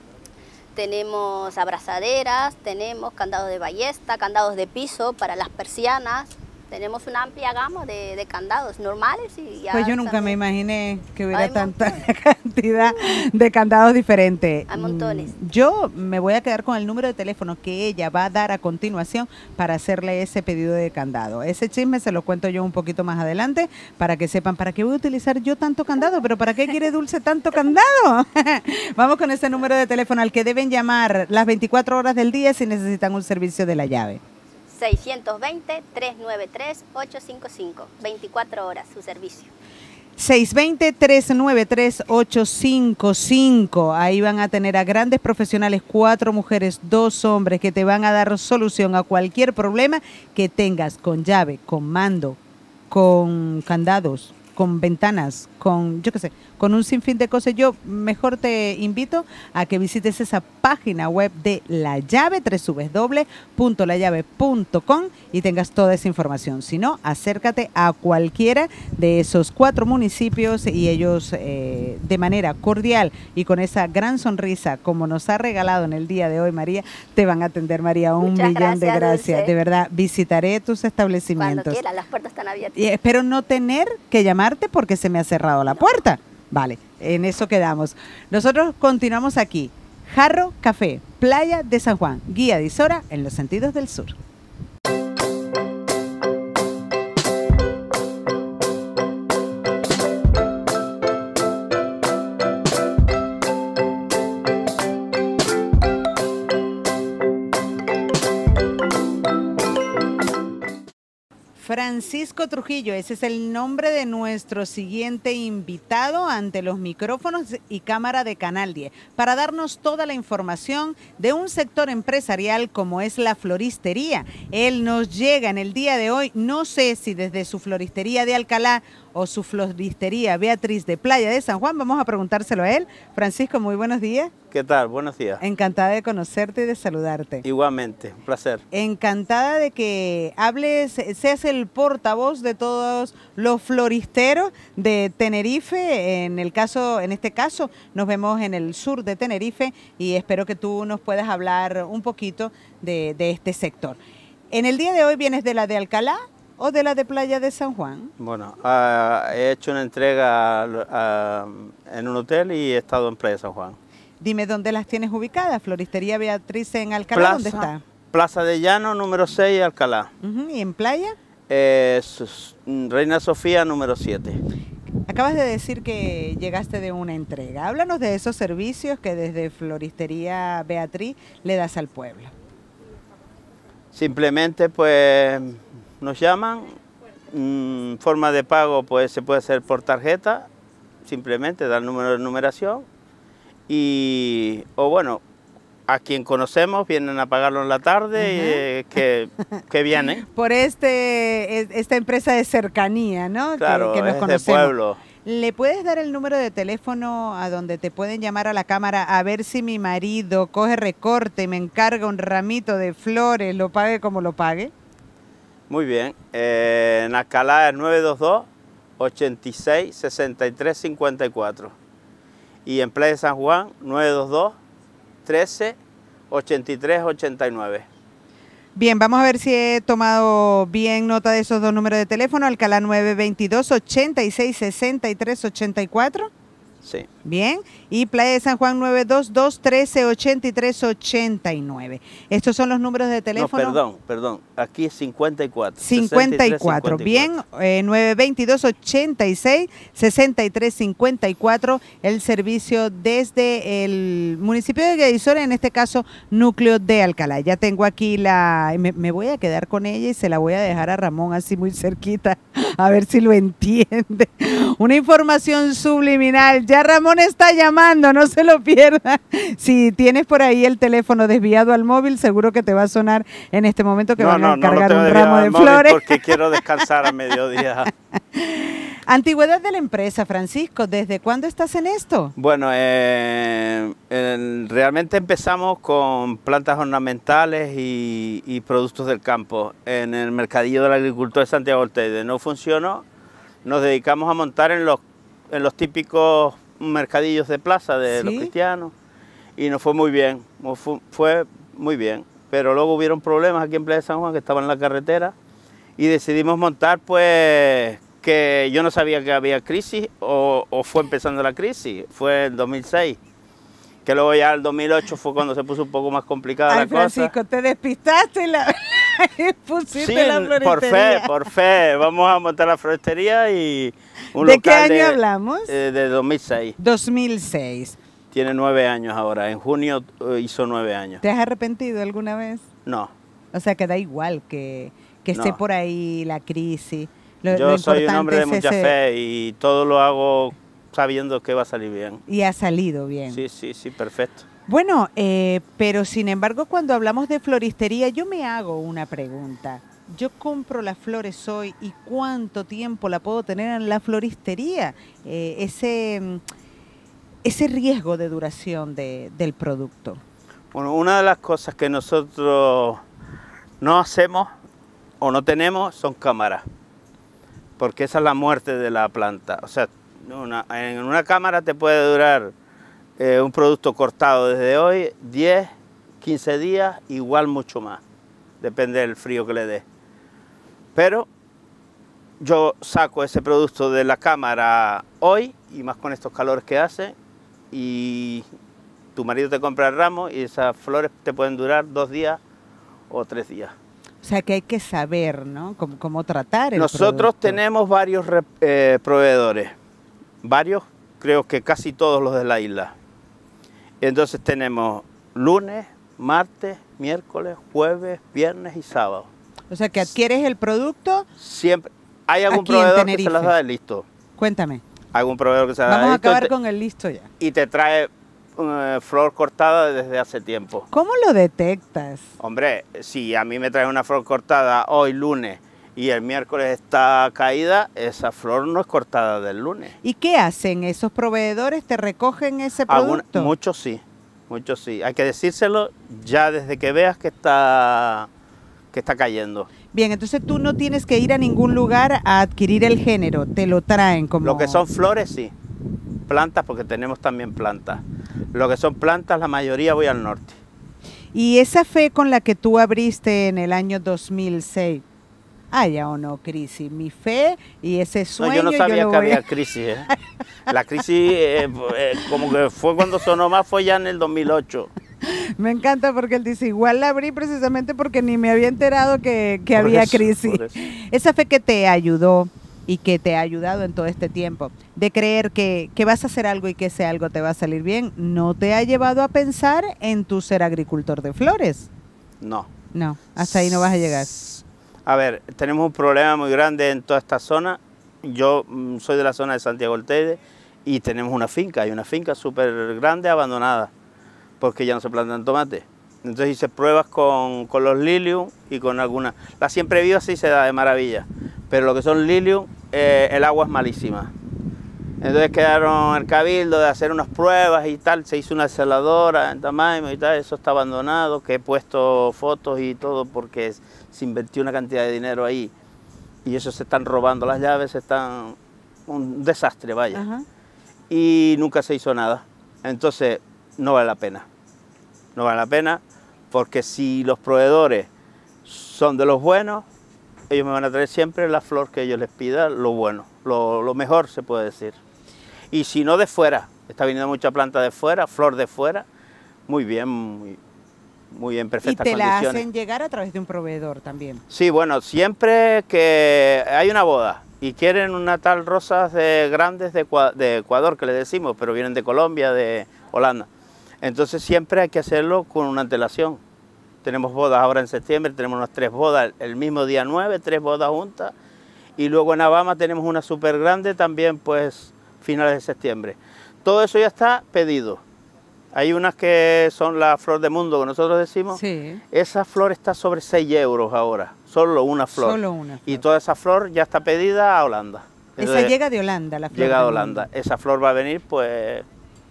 tenemos abrazaderas, tenemos candados de ballesta, candados de piso para las persianas. Tenemos una amplia gama de, de candados normales y ya Pues yo nunca me también- imaginé que hubiera Hay tanta cantidad de candados diferentes. Hay montones. Mm, Yo me voy a quedar con el número de teléfono que ella va a dar a continuación para hacerle ese pedido de candado. Ese chisme se lo cuento yo un poquito más adelante para que sepan para qué voy a utilizar yo tanto candado, pero para qué quiere Dulce tanto candado. Vamos con ese número de teléfono al que deben llamar las veinticuatro horas del día si necesitan un servicio de La Llave. seiscientos veinte, trescientos noventa y tres, ochocientos cincuenta y cinco, veinticuatro horas su servicio. seis dos cero, tres nueve tres, ocho cinco cinco. Ahí van a tener a grandes profesionales, cuatro mujeres, dos hombres, que te van a dar solución a cualquier problema que tengas con llave, con mando, con candados, con ventanas, con, yo qué sé, con un sinfín de cosas. Yo mejor te invito a que visites esa página web de La Llave, doble u doble u doble u punto la llave punto com, y tengas toda esa información. Si no, acércate a cualquiera de esos cuatro municipios y ellos eh, de manera cordial y con esa gran sonrisa como nos ha regalado en el día de hoy María, te van a atender, María, un Muchas millón de gracias, gracias. Dulce. De verdad, visitaré tus Cuando establecimientos. quieras, las puertas están abiertas. Y espero no tener que llamarte porque se me ha cerrado la puerta. Vale, en eso quedamos. Nosotros continuamos aquí. Jarro Café, Playa de San Juan, guía de Isora en los sentidos del sur. Francisco Trujillo, ese es el nombre de nuestro siguiente invitado ante los micrófonos y cámara de Canal diez, para darnos toda la información de un sector empresarial como es la floristería. Él nos llega en el día de hoy, no sé si desde su floristería de Alcalá o su floristería Beatriz de Playa de San Juan, vamos a preguntárselo a él. Francisco, muy buenos días. ¿Qué tal? Buenos días. Encantada de conocerte y de saludarte. Igualmente, un placer. Encantada de que hables, seas el portavoz de todos los floristeros de Tenerife. En el caso, en este caso, nos vemos en el sur de Tenerife y espero que tú nos puedas hablar un poquito de, de este sector. En el día de hoy vienes de la de Alcalá o de la de Playa de San Juan. Bueno, uh, he hecho una entrega uh, en un hotel y he estado en Playa de San Juan. Dime dónde las tienes ubicadas. Floristería Beatriz en Alcalá, Plaza, ¿dónde está? Plaza de Llano, número seis, Alcalá. Uh-huh. ¿Y en Playa? Eh, Reina Sofía, número siete. Acabas de decir que llegaste de una entrega. Háblanos de esos servicios que desde Floristería Beatriz le das al pueblo. Simplemente, pues, nos llaman. Mm, forma de pago, pues, se puede hacer por tarjeta. Simplemente dar el número de numeración. Y, o bueno, a quien conocemos vienen a pagarlo en la tarde, uh-huh. y, eh, que, que vienen. Por este, esta empresa de cercanía, ¿no? Claro, que, que nos es conocemos. de pueblo. ¿Le puedes dar el número de teléfono a donde te pueden llamar a la cámara a ver si mi marido coge recorte y me encarga un ramito de flores, lo pague como lo pague? Muy bien. Eh, en Alcalá es nueve dos dos, ochenta y seis, sesenta y tres, cincuenta y cuatro. Y en Playa de San Juan, nueve dos dos, trece, ochenta y tres, ochenta y nueve. Bien, vamos a ver si he tomado bien nota de esos dos números de teléfono. Alcalá nueve dos dos, ochenta y seis, sesenta y tres, ochenta y cuatro. Sí. Bien. Y Playa de San Juan nueve dos dos, trece, ochenta y tres, ochenta y nueve. Estos son los números de teléfono. No, perdón, perdón. Aquí es cincuenta y cuatro. cincuenta y cuatro. Bien, eh, nueve dos dos, ochenta y seis, sesenta y tres, cincuenta y cuatro. El servicio desde el municipio de Guadalajara, en este caso, núcleo de Alcalá. Ya tengo aquí la... Me, me voy a quedar con ella y se la voy a dejar a Ramón así muy cerquita, a ver si lo entiende. Una información subliminal. Ya Ramón está llamando, no se lo pierda. Si tienes por ahí el teléfono desviado al móvil, seguro que te va a sonar en este momento que no, van no, a encargar no, no un ramo de flores. Porque quiero descansar a mediodía. Antigüedad de la empresa, Francisco, ¿desde cuándo estás en esto? Bueno, eh, en, realmente empezamos con plantas ornamentales y, y productos del campo en el mercadillo del agricultor de Santiago del Teide. No funcionó, nos dedicamos a montar en los, en los típicos mercadillos de plaza de ¿Sí? los cristianos y nos fue muy bien, fue, fue muy bien. Pero luego hubieron problemas aquí en Playa de San Juan que estaban en la carretera y decidimos montar, pues, que yo no sabía que había crisis o, o fue empezando la crisis, fue en dos mil seis, que luego ya el dos mil ocho fue cuando se puso un poco más complicada Ay, la Francisco, cosa. te despistaste y, la, y pusiste sí, la floristería. por fe, por fe, vamos a montar la floristería y un ¿De local qué año de, hablamos? Eh, de dos mil seis. dos mil seis. Tiene nueve años ahora, en junio uh, hizo nueve años. ¿Te has arrepentido alguna vez? No. O sea, que da igual que, que esté no. por ahí la crisis. Lo, Yo lo soy un hombre de mucha ese... fe y todo lo hago sabiendo que va a salir bien. Y ha salido bien. Sí, sí, sí, perfecto. Bueno, eh, pero sin embargo, cuando hablamos de floristería, yo me hago una pregunta. Yo compro las flores hoy y ¿cuánto tiempo la puedo tener en la floristería? Eh, ese, ese riesgo de duración de, del producto. Bueno, una de las cosas que nosotros no hacemos o no tenemos son cámaras, porque esa es la muerte de la planta. O sea, una, en una cámara te puede durar eh, un producto cortado desde hoy diez, quince días, igual mucho más, depende del frío que le dé. Pero yo saco ese producto de la cámara hoy, y más con estos calores que hace, y tu marido te compra el ramo y esas flores te pueden durar dos días o tres días. O sea que hay que saber, ¿no? Cómo, cómo tratar el Nosotros producto. tenemos varios eh, proveedores, varios, creo que casi todos los de la isla. Entonces tenemos lunes, martes, miércoles, jueves, viernes y sábado. O sea, que adquieres el producto. Siempre. ¿Hay algún aquí en proveedor que Tenerife. se las da de listo? Cuéntame. Algún proveedor que se las da Vamos de a listo acabar te- con el listo ya. y te trae eh, flor cortada desde hace tiempo. ¿Cómo lo detectas? Hombre, si a mí me trae una flor cortada hoy lunes y el miércoles está caída, esa flor no es cortada del lunes. ¿Y qué hacen esos proveedores? ¿Te recogen ese Algún- producto? muchos sí, muchos sí. Hay que decírselo ya desde que veas que está, que está cayendo. Bien, entonces tú no tienes que ir a ningún lugar a adquirir el género, te lo traen como... Lo que son flores sí, plantas porque tenemos también plantas. Lo que son plantas la mayoría voy al norte. Y esa fe con la que tú abriste en el año dos mil seis, ¿haya o no crisis? Mi fe y ese No, sueño... yo no sabía lo que voy a- había crisis. ¿eh? La crisis eh, eh, como que fue cuando sonó más, fue ya en el dos mil ocho. Me encanta porque él dice, igual la abrí precisamente porque ni me había enterado que, que Por había eso, crisis. por eso. Esa fe que te ayudó y que te ha ayudado en todo este tiempo, de creer que, que vas a hacer algo y que ese algo te va a salir bien, ¿no te ha llevado a pensar en tu ser agricultor de flores? No. No, hasta ahí no vas a llegar. A ver, tenemos un problema muy grande en toda esta zona. Yo mm, soy de la zona de Santiago del Teide y tenemos una finca, hay una finca súper grande abandonada, porque ya no se plantan tomates. Entonces hice pruebas con, con los lilium y con algunas. La siempre viva sí se da de maravilla, pero lo que son lilium, eh, el agua es malísima. Entonces quedaron el cabildo de hacer unas pruebas y tal, se hizo una celadora en Tamaimo y tal, eso está abandonado, que he puesto fotos y todo porque se invirtió una cantidad de dinero ahí y eso se están robando las llaves, se están un desastre, vaya. Ajá. Y nunca se hizo nada. Entonces no vale la pena, no vale la pena porque si los proveedores son de los buenos, ellos me van a traer siempre la flor que ellos les pida, lo bueno, lo, lo mejor se puede decir. Y si no de fuera, está viniendo mucha planta de fuera, flor de fuera, muy bien, muy, muy en Y perfectas te la condiciones. hacen llegar a través de un proveedor también. Sí, bueno, siempre que hay una boda y quieren una tal rosas de grandes de, Ecua- de Ecuador, que le decimos, pero vienen de Colombia, de Holanda. Entonces siempre hay que hacerlo con una antelación. Tenemos bodas ahora en septiembre, tenemos unas tres bodas el mismo día nueve, tres bodas juntas. Y luego en Abama tenemos una súper grande también, pues, finales de septiembre. Todo eso ya está pedido. Hay unas que son la flor de mundo, que nosotros decimos. Sí. Esa flor está sobre seis euros ahora, solo una flor. Solo una Y flor. toda esa flor ya está pedida a Holanda. Esa Entonces, llega de Holanda, la flor. llega del a Holanda. mundo. Esa flor va a venir, pues,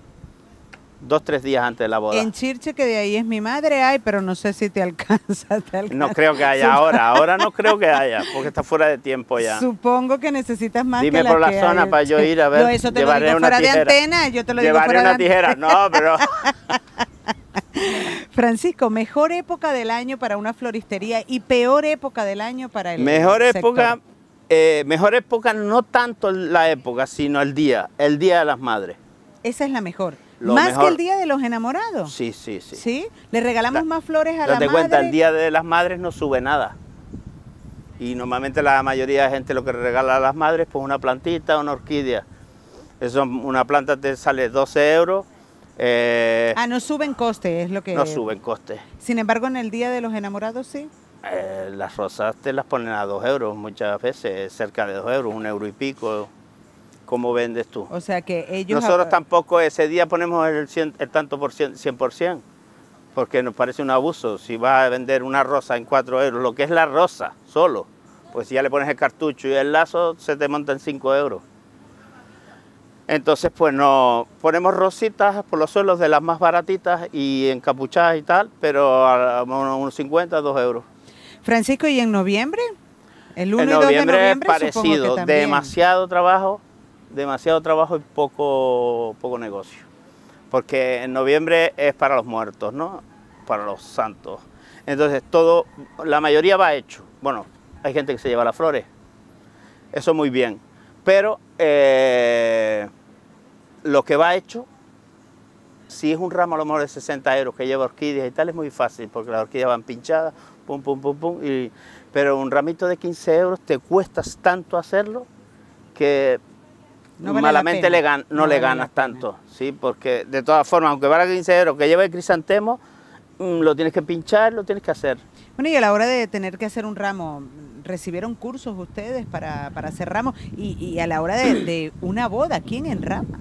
dos, tres días antes de la boda. En Chirche, que de ahí es mi madre, hay, pero no sé si te alcanza. Te alcanza. No creo que haya Sup- ahora, ahora no creo que haya, porque está fuera de tiempo ya. Supongo que necesitas más Dime que la por la que zona hay. para yo ir a ver. Yo eso te lo Llevaré digo una fuera de tijera. antena, yo te lo digo Llevaré fuera de una antena. tijera, no, pero Francisco, mejor época del año para una floristería y peor época del año para el mejor sector. época, eh, mejor época no tanto la época, sino el día, el Día de las Madres. Esa es la mejor. Lo Más mejor. que el Día de los Enamorados. Sí, sí, sí. ¿Sí? Le regalamos Da- más flores a la Date madre. cuenta, el Día de las Madres no sube nada. Y normalmente la mayoría de gente lo que regala a las madres, pues una plantita, una orquídea. Eso, una planta te sale doce euros, eh, Ah, no suben coste, es lo que... no suben costes. Sin embargo, en el Día de los Enamorados sí. Eh, las rosas te las ponen a dos euros muchas veces, cerca de dos euros, un euro y pico. ¿Cómo vendes tú? O sea que ellos... Nosotros tampoco ese día ponemos el, cien, el tanto por cien, cien por ciento, porque nos parece un abuso. Si vas a vender una rosa en cuatro euros, lo que es la rosa solo, pues si ya le pones el cartucho y el lazo, se te monta en cinco euros. Entonces, pues no ponemos rositas por los suelos de las más baratitas y encapuchadas y tal, pero a unos cincuenta, dos euros. Francisco, ¿y en noviembre? El uno En y dos de noviembre es noviembre supongo que parecido, también. demasiado trabajo, demasiado trabajo y poco, poco negocio. Porque en noviembre es para los muertos, ¿no? Para los santos. Entonces todo, la mayoría va hecho. Bueno, hay gente que se lleva las flores, eso muy bien. Pero eh, lo que va hecho, si es un ramo a lo mejor de sesenta euros que lleva orquídeas y tal, es muy fácil, porque las orquídeas van pinchadas, pum, pum, pum, pum. Y, pero un ramito de quince euros te cuesta tanto hacerlo que No vale la malamente pena. le gan- no, No le vale la ganas pena. tanto, ¿sí? Porque de todas formas, aunque valga quince euros que lleve el crisantemo, mm, lo tienes que pinchar, lo tienes que hacer. Bueno, y a la hora de tener que hacer un ramo, ¿recibieron cursos ustedes para, para hacer ramos? Y, y a la hora de, de una boda, ¿quién enrama?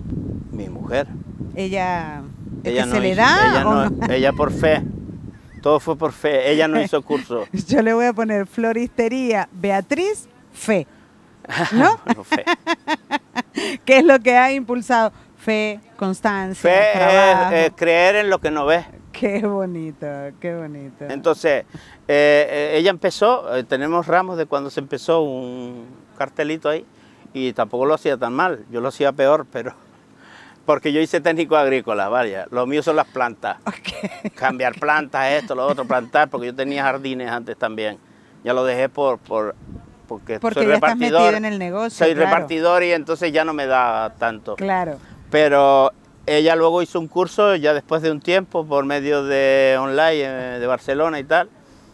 Mi mujer. Ella, ¿es Ella que no se le hizo- da ella, o no- no? ella por fe. Todo fue por fe. Ella no hizo curso. Yo le voy a poner Floristería Beatriz Fe, ¿no? Bueno, fe. ¿Qué es lo que ha impulsado? Fe, constancia, Fe trabajo. es eh, creer en lo que no ves. Qué bonito, qué bonito. Entonces, eh, eh, ella empezó, eh, tenemos ramos de cuando se empezó, un cartelito ahí, y tampoco lo hacía tan mal, yo lo hacía peor, pero porque yo hice técnico agrícola, vaya, lo mío son las plantas, Ok. cambiar plantas, esto, lo otro, plantar, porque yo tenía jardines antes también, ya lo dejé por, por porque, Porque soy ya estás repartidor, metido en el negocio, soy claro. repartidor y entonces ya no me da tanto. Claro. Pero ella luego hizo un curso ya después de un tiempo por medio de online eh, de Barcelona y tal.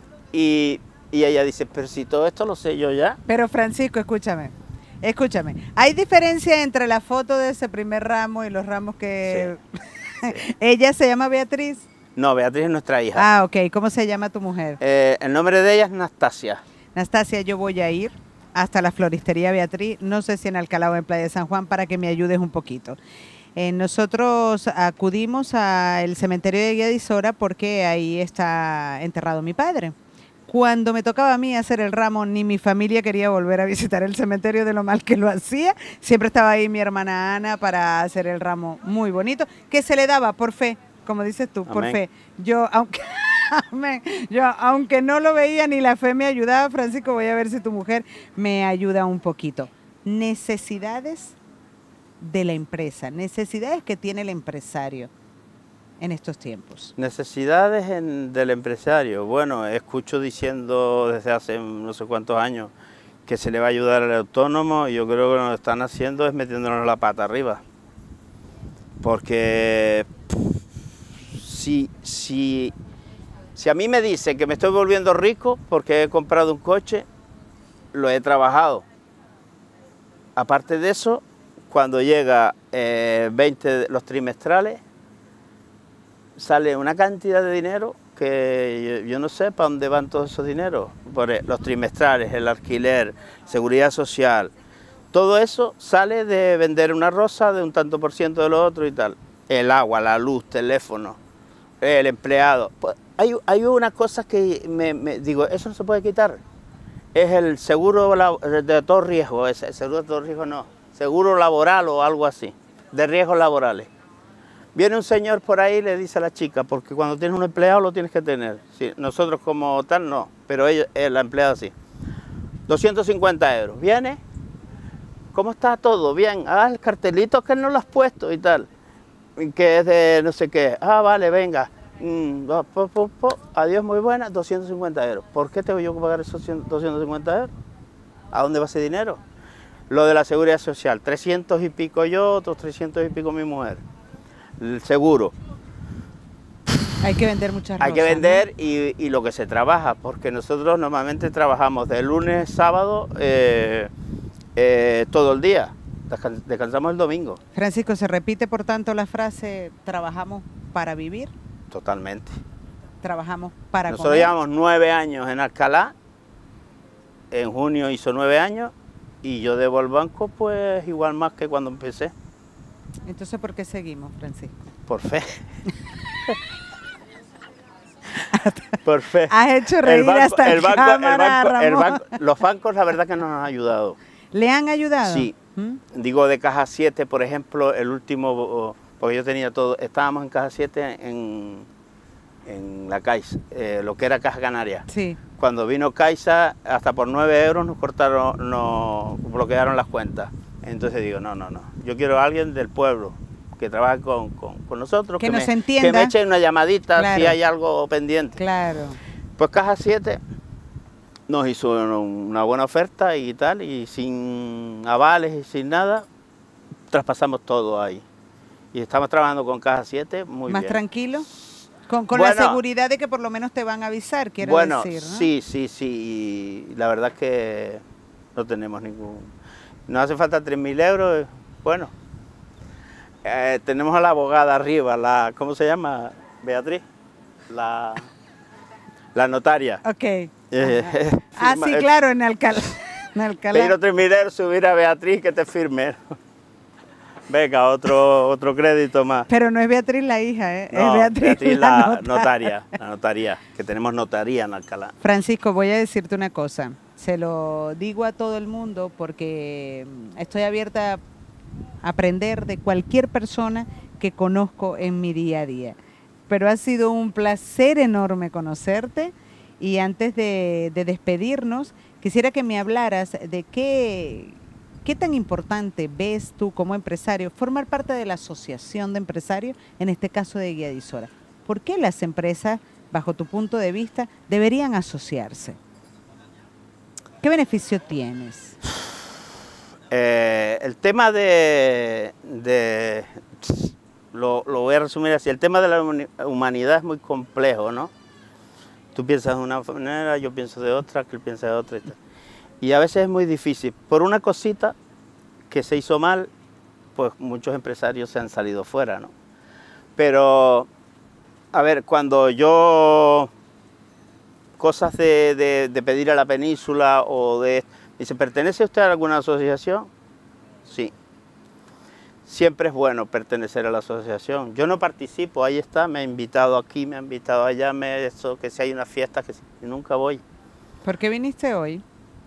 Y, y ella dice, pero si todo esto lo sé yo ya. Pero Francisco, escúchame, escúchame. ¿Hay diferencia entre la foto de ese primer ramo y los ramos que... Sí. ¿Ella se llama Beatriz? No, Beatriz es nuestra hija. Ah, ok. ¿Cómo se llama tu mujer? Eh, el nombre de ella es Nastasia. Nastasia, yo voy a ir hasta la floristería Beatriz, no sé si en Alcalá o en Playa de San Juan, para que me ayudes un poquito. Eh, nosotros acudimos al cementerio de Guiadisora porque ahí está enterrado mi padre. Cuando me tocaba a mí hacer el ramo, ni mi familia quería volver a visitar el cementerio de lo mal que lo hacía. Siempre estaba ahí mi hermana Ana para hacer el ramo muy bonito, que se le daba por fe, como dices tú, por Amén. fe. Yo, aunque... Amén. Yo, aunque no lo veía ni la fe me ayudaba, Francisco, voy a ver si tu mujer me ayuda un poquito. Necesidades de la empresa, necesidades que tiene el empresario en estos tiempos. Necesidades en- del empresario. Bueno, escucho diciendo desde hace no sé cuántos años que se le va a ayudar al autónomo y yo creo que lo que están haciendo es metiéndonos la pata arriba. Porque pff, si, si, si a mí me dicen que me estoy volviendo rico porque he comprado un coche, lo he trabajado. Aparte de eso, cuando llega eh, veinte de los trimestrales, sale una cantidad de dinero que yo, yo no sé para dónde van todos esos dineros. Por e- los trimestrales, el alquiler, seguridad social, todo eso sale de vender una rosa de un tanto por ciento de lo otro y tal. El agua, la luz, teléfono, el empleado. Pues hay, hay una cosa que me, me digo, eso no se puede quitar. Es el seguro la- de todo riesgo, ese, seguro de todo riesgo no, seguro laboral o algo así, de riesgos laborales. Viene un señor por ahí y le dice a la chica, porque cuando tienes un empleado lo tienes que tener. Sí, nosotros como tal no, pero ella, eh, la empleada sí. doscientos cincuenta euros. Viene, ¿cómo está todo? Bien, ah, el cartelito que no lo has puesto y tal, que es de no sé qué. Ah, vale, venga. Mm, po, po, po, adiós, muy buena, doscientos cincuenta euros. ¿Por qué tengo yo que pagar esos doscientos cincuenta euros? ¿A dónde va ese dinero? Lo de la seguridad social, trescientos y pico yo, otros trescientos y pico mi mujer. El seguro. Hay que vender muchas Hay que rosas, vender y, y lo que se trabaja, porque nosotros normalmente trabajamos de lunes a sábado eh, eh, todo el día. Descan- Descansamos el domingo. ¿no? Francisco, ¿se repite por tanto la frase trabajamos para vivir? Totalmente. Trabajamos para Nosotros comer. llevamos nueve años en Alcalá, en junio hizo nueve años y yo debo al banco pues igual más que cuando empecé, Entonces, ¿por qué seguimos, Francisco? por fe. Por fe. Has hecho reír hasta el banco, el cámara, banco- el Ramón. banco- los bancos la verdad que nos han ayudado. ¿Le han ayudado? Sí. ¿Mm? Digo de Caja siete, por ejemplo, el último, porque yo tenía todo, estábamos en Caja siete en, en la Caixa, eh, lo que era Caja Canaria. Sí. Cuando vino Caixa, hasta por nueve euros nos cortaron, nos bloquearon las cuentas. Entonces digo, no, no, no, yo quiero a alguien del pueblo que trabaje con, con, con nosotros, Que nos me, entienda. que me eche una llamadita Claro. si hay algo pendiente. Claro. Pues Caja siete nos hizo una buena oferta y tal, y sin avales y sin nada, traspasamos todo ahí. Y estamos trabajando con Caja siete muy ¿Más bien. tranquilo? Con, con Bueno. la seguridad de que por lo menos te van a avisar, quiero Bueno, decir, ¿no? sí, sí, sí, y la verdad es que no tenemos ningún... Nos hace falta tres mil euros, bueno. Eh, tenemos a la abogada arriba, la, ¿cómo se llama? Beatriz. La, La notaria. Ok. Eh, ah, firma- sí, eh, claro, en Alcalá. En Alcalá. Pedir otro dinero, subir a Beatriz que te firme. Venga, otro, otro crédito más. Pero no es Beatriz la hija, ¿eh? No, es Beatriz, Beatriz la, la nota. notaria, la notaría, que tenemos notaría en Alcalá. Francisco, voy a decirte una cosa. Se lo digo a todo el mundo porque estoy abierta a aprender de cualquier persona que conozco en mi día a día. Pero ha sido un placer enorme conocerte y antes de, de despedirnos, quisiera que me hablaras de qué, qué tan importante ves tú como empresario formar parte de la asociación de empresarios, en este caso de Guía de Isora. ¿Por qué las empresas, bajo tu punto de vista, deberían asociarse? ¿Qué beneficio tienes? Eh, el tema de, de lo, lo voy a resumir así, el tema de la humanidad es muy complejo, ¿no? Tú piensas de una manera, yo pienso de otra, aquel piensa de otra. Y, tal. Y a veces es muy difícil. Por una cosita que se hizo mal, pues muchos empresarios se han salido fuera, ¿no? Pero, a ver, cuando yo... cosas de, de, de pedir a la península o de... Dice, ¿pertenece usted a alguna asociación? Sí. Siempre es bueno pertenecer a la asociación. Yo no participo, ahí está, me ha invitado aquí, me ha invitado allá, me eso, que si hay una fiesta, que si, y nunca voy. ¿Por qué viniste hoy?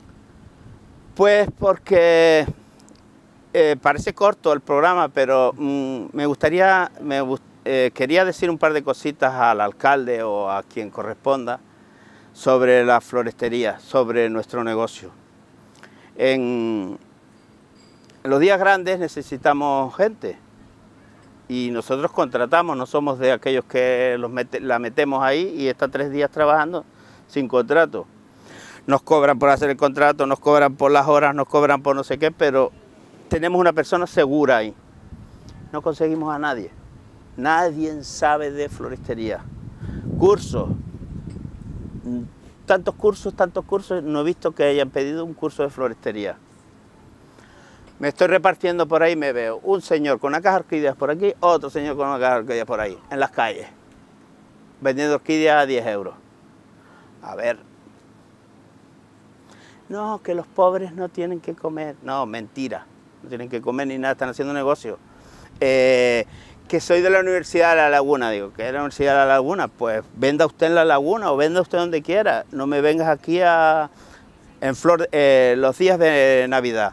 Pues porque eh, parece corto el programa, pero mm, me gustaría, me, eh, quería decir un par de cositas al alcalde o a quien corresponda sobre la florestería, sobre nuestro negocio. En los días grandes necesitamos gente y nosotros contratamos, no somos de aquellos que los mete, la metemos ahí y está tres días trabajando sin contrato. Nos cobran por hacer el contrato, nos cobran por las horas, nos cobran por no sé qué, pero tenemos una persona segura ahí. No conseguimos a nadie. Nadie sabe de floristería. Cursos. Tantos cursos, tantos cursos, no he visto que hayan pedido un curso de floristería. Me estoy repartiendo por ahí, me veo un señor con una caja de orquídeas por aquí, otro señor con una caja de orquídeas por ahí, en las calles, vendiendo orquídeas a diez euros. A ver. No, que los pobres no tienen que comer. No, mentira. No tienen que comer ni nada, están haciendo negocio. Eh, que soy de la Universidad de La Laguna, digo, ¿qué es la Universidad de La Laguna? Pues venda usted en La Laguna o venda usted donde quiera, no me vengas aquí a, en flor, eh, los días de Navidad.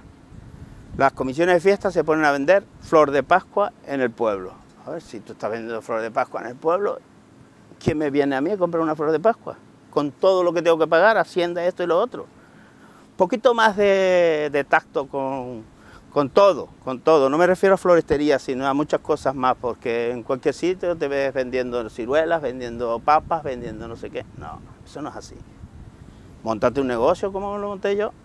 Las comisiones de fiesta se ponen a vender flor de Pascua en el pueblo. A ver, si tú estás vendiendo flor de Pascua en el pueblo, ¿quién me viene a mí a comprar una flor de Pascua? Con todo lo que tengo que pagar, Hacienda, esto y lo otro. Un poquito más de, de tacto con... Con todo, con todo. No me refiero a floristería, sino a muchas cosas más, porque en cualquier sitio te ves vendiendo ciruelas, vendiendo papas, vendiendo no sé qué. No, eso no es así. Móntate un negocio como lo monté yo.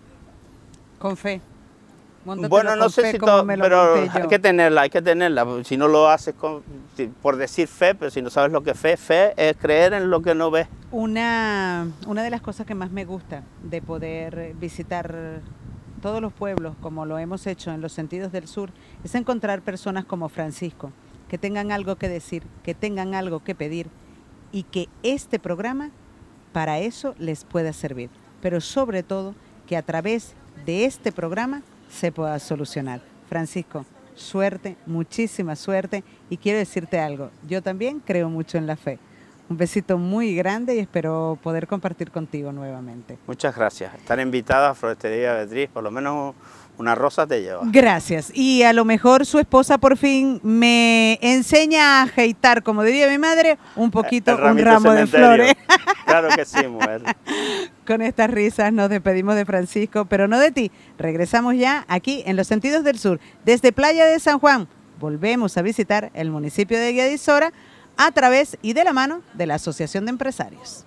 Con fe. Móntatelo Bueno, no con sé fe si como todo, me lo pero monté yo. hay que tenerla, hay que tenerla. Si no lo haces con, si, por decir fe, pero si no sabes lo que es fe, fe es creer en lo que no ves. Una, una de las cosas que más me gusta de poder visitar todos los pueblos, como lo hemos hecho en los sentidos del sur, es encontrar personas como Francisco, que tengan algo que decir, que tengan algo que pedir y que este programa para eso les pueda servir. Pero sobre todo, que a través de este programa se pueda solucionar. Francisco, suerte, muchísima suerte y quiero decirte algo, yo también creo mucho en la fe. Un besito muy grande y espero poder compartir contigo nuevamente. Muchas gracias. Están invitadas a Florestería Beatriz, por lo menos una rosa te lleva. Gracias. Y a lo mejor su esposa por fin me enseña a ajeitar, como diría mi madre, un poquito un ramo de flores. Claro que sí, mujer. Con estas risas nos despedimos de Francisco, pero no de ti. Regresamos ya aquí en Los Sentidos del Sur. Desde Playa de San Juan volvemos a visitar el municipio de Guía de Isora a través y de la mano de la Asociación de Empresarios.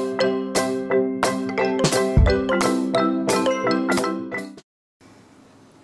Y con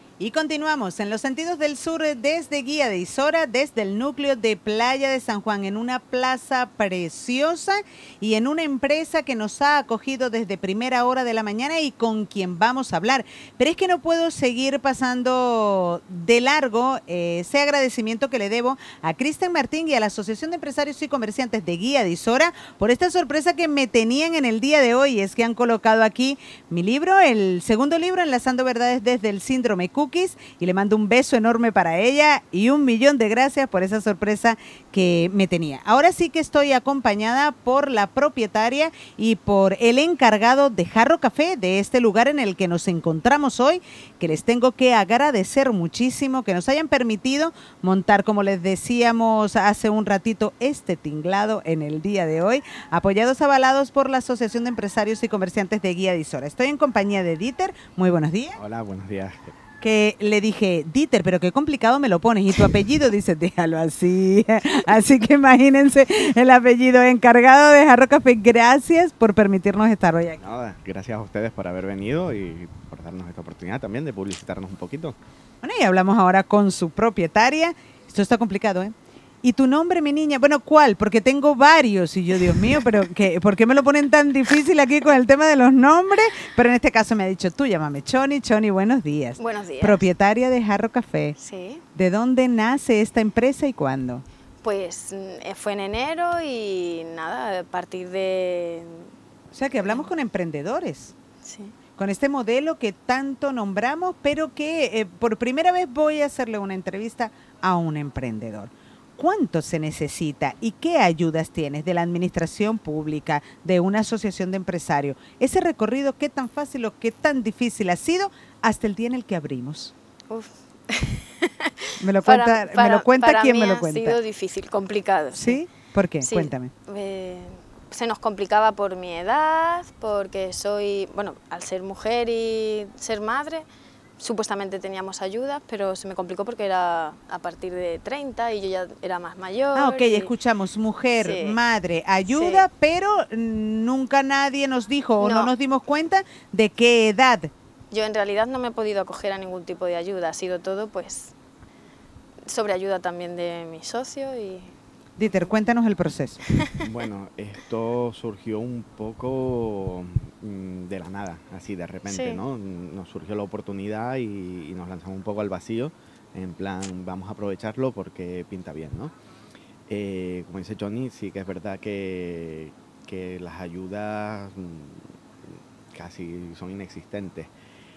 continuamos en los sentidos del sur desde Guía de Isora, desde el núcleo de Playa de San Juan, en una plaza preciosa y en una empresa que nos ha acogido desde primera hora de la mañana y con quien vamos a hablar. Pero es que no puedo seguir pasando de largo eh, ese agradecimiento que le debo a Cristian Martín y a la Asociación de Empresarios y Comerciantes de Guía de Isora por esta sorpresa que me tenían en el día de hoy. Es que han colocado aquí mi libro, el segundo libro, Enlazando Verdades desde el Síndrome Cookies, y le mando un beso enorme para ella y un millón de gracias por esa sorpresa que me tenía. Ahora sí que estoy acompañada por la propietaria y por el encargado de Jarro Café, de este lugar en el que nos encontramos hoy, que les tengo que agradecer muchísimo que nos hayan permitido montar, como les decíamos hace un ratito, este tinglado en el día de hoy, apoyados, avalados por la Asociación de Empresarios y Comerciantes de Guía de Isora. Estoy en compañía de Dieter. Muy buenos días. Hola, buenos días. Que le dije, Dieter, pero qué complicado me lo pones. Y tu apellido, dice, déjalo así. Así que imagínense el apellido, encargado de Jarro Café. Gracias por permitirnos estar hoy aquí. Nada, gracias a ustedes por haber venido y por darnos esta oportunidad también de publicitarnos un poquito. Bueno, y hablamos ahora con su propietaria. Esto está complicado, ¿eh? ¿Y tu nombre, mi niña? Bueno, ¿cuál? Porque tengo varios. Y yo, Dios mío, pero ¿qué? ¿Por qué me lo ponen tan difícil aquí con el tema de los nombres? Pero en este caso me ha dicho tú, llámame Choni. Choni, buenos días. Buenos días. Propietaria de Jarro Café. Sí. ¿De dónde nace esta empresa y cuándo? Pues eh, fue en enero y nada, a partir de... O sea, que hablamos con emprendedores. Sí. Con este modelo que tanto nombramos, pero que eh, por primera vez voy a hacerle una entrevista a un emprendedor. ¿Cuánto se necesita y qué ayudas tienes de la administración pública, de una asociación de empresarios? Ese recorrido, ¿qué tan fácil o qué tan difícil ha sido hasta el día en el que abrimos? Uf. Me lo cuenta, para, para, me lo cuenta para quién mí me lo ha cuenta. sido difícil, complicado. ¿Sí? ¿Sí? ¿Por qué? Sí. Cuéntame. Eh, se nos complicaba por mi edad, porque soy, bueno, al ser mujer y ser madre, supuestamente teníamos ayudas, pero se me complicó porque era a partir de treinta y yo ya era más mayor. Ah, ok, y... escuchamos, mujer, Sí. madre, ayuda, Sí. pero nunca nadie nos dijo o no. No. nos dimos cuenta de qué edad. Yo en realidad no me he podido acoger a ningún tipo de ayuda, ha sido todo pues sobre ayuda también de mi socio y... Dieter, cuéntanos el proceso. Bueno, esto surgió un poco mm, de la nada, así de repente, Sí. ¿no? Nos surgió la oportunidad y, y nos lanzamos un poco al vacío, en plan, vamos a aprovecharlo porque pinta bien, ¿no? Eh, como dice Johnny, sí que es verdad que, que las ayudas mm, casi son inexistentes.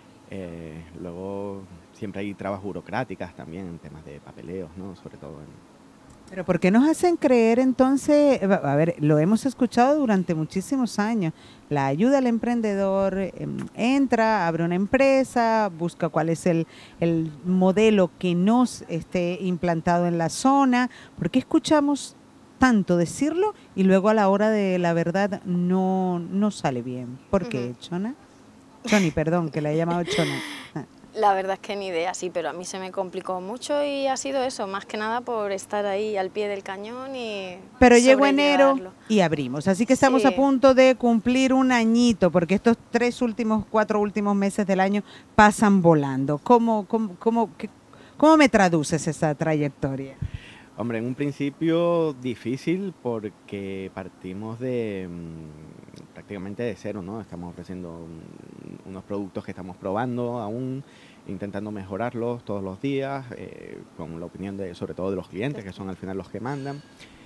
Eh, luego siempre hay trabas burocráticas también en temas de papeleos, ¿no? Sobre todo en... Pero ¿por qué nos hacen creer entonces? A ver, lo hemos escuchado durante muchísimos años. La ayuda al emprendedor, eh, entra, abre una empresa, busca cuál es el, el modelo que nos esté implantado en la zona. ¿Por qué escuchamos tanto decirlo y luego a la hora de la verdad no, no sale bien? ¿Por qué, Chona? Choni, perdón, que la he llamado Chona. Ah. La verdad es que ni idea, sí, pero a mí se me complicó mucho y ha sido eso, más que nada por estar ahí al pie del cañón y Pero llegó enero sobrellevarlo. y abrimos, así que estamos Sí. a punto de cumplir un añito, porque estos tres últimos, cuatro últimos meses del año pasan volando. ¿Cómo, cómo, cómo, qué- cómo me traduces esa trayectoria? Hombre, en un principio difícil porque partimos de mm, prácticamente de cero, ¿no? Estamos ofreciendo mm, unos productos que estamos probando aún, intentando mejorarlos todos los días, eh, con la opinión de, sobre todo de los clientes, que son al final los que mandan.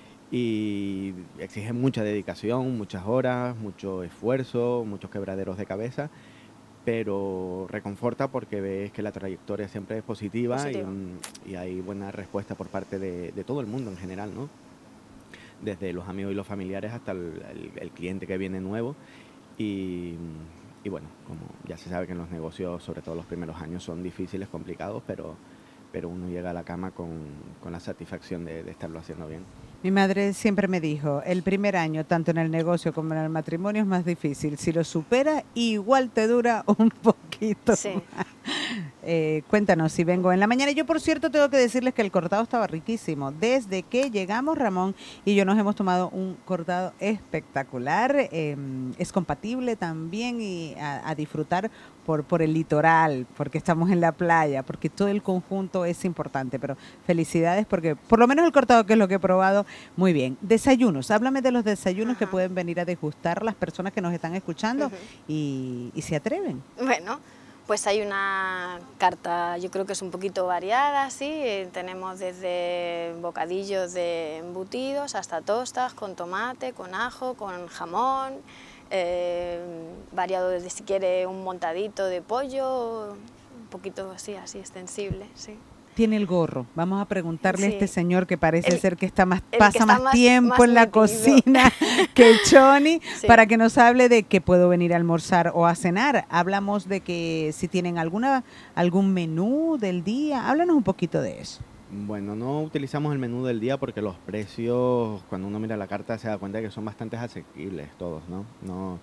Y exigen mucha dedicación, muchas horas, mucho esfuerzo, muchos quebraderos de cabeza, pero reconforta porque ves que la trayectoria siempre es positiva, Positiva. Y, y hay buena respuesta por parte de, de todo el mundo en general, ¿no? Desde los amigos y los familiares hasta el, el- el cliente que viene nuevo. Y, y bueno, como ya se sabe que en los negocios, sobre todo los primeros años, son difíciles, complicados, pero, pero uno llega a la cama con, con la satisfacción de, de estarlo haciendo bien. Mi madre siempre me dijo, el primer año, tanto en el negocio como en el matrimonio, es más difícil. Si lo supera, igual te dura un poquito Sí. más. Eh, cuéntanos si vengo en la mañana. Yo, por cierto, tengo que decirles que el cortado estaba riquísimo. Desde que llegamos, Ramón y yo nos hemos tomado un cortado espectacular. Eh, es compatible también y a, a disfrutar por, por el litoral, porque estamos en la playa, porque todo el conjunto es importante. Pero felicidades porque, por lo menos el cortado, que es lo que he probado, muy bien. Desayunos. Háblame de los desayunos. Ajá. Que pueden venir a degustar las personas que nos están escuchando. Uh-huh. y, y se atreven. Bueno. Pues hay una carta, yo creo que es un poquito variada, sí. Eh, tenemos desde bocadillos de embutidos hasta tostas con tomate, con ajo, con jamón, eh, variado desde si quiere un montadito de pollo, un poquito así, así extensible, sí. Tiene el gorro. Vamos a preguntarle sí. a este señor que parece el, ser que está más pasa que está más, más tiempo más en la metido. Cocina que Choni, sí. para que nos hable de que puedo venir a almorzar o a cenar. Hablamos de que si tienen alguna algún menú del día. Háblanos un poquito de eso. Bueno, no utilizamos el menú del día porque los precios, cuando uno mira la carta, se da cuenta de que son bastante asequibles todos, ¿no? No,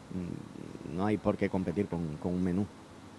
no hay por qué competir con, con un menú.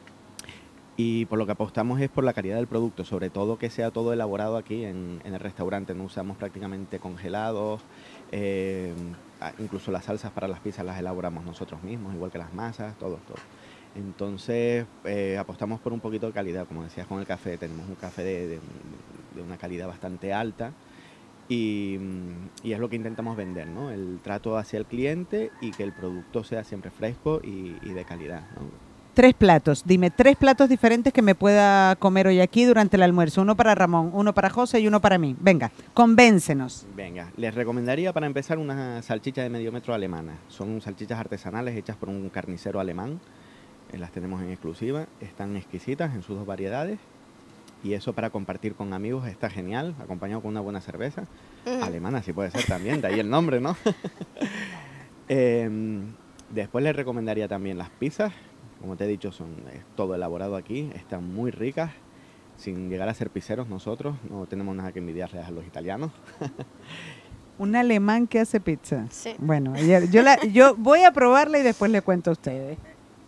Y por lo que apostamos es por la calidad del producto, sobre todo que sea todo elaborado aquí en, en el restaurante. No usamos prácticamente congelados, eh, incluso las salsas para las pizzas las elaboramos nosotros mismos, igual que las masas, todo, todo. Entonces eh, apostamos por un poquito de calidad, como decías con el café, tenemos un café de, de, de una calidad bastante alta y, y es lo que intentamos vender, ¿no? El trato hacia el cliente y que el producto sea siempre fresco y, y de calidad, ¿no? Tres platos. Dime tres platos diferentes que me pueda comer hoy aquí durante el almuerzo. Uno para Ramón, uno para José y uno para mí. Venga, convéncenos. Venga, les recomendaría para empezar una salchicha de medio metro alemana. Son salchichas artesanales hechas por un carnicero alemán. Eh, las tenemos en exclusiva. Están exquisitas en sus dos variedades. Y eso para compartir con amigos está genial, acompañado con una buena cerveza. Mm. Alemana sí puede ser también, de ahí el nombre, ¿no? eh, después les recomendaría también las pizzas. Como te he dicho, son es todo elaborado aquí, están muy ricas, sin llegar a ser pizzeros nosotros, no tenemos nada que envidiarles a los italianos. Un alemán que hace pizza. Sí. Bueno, yo, yo, la, yo voy a probarla y después le cuento a ustedes.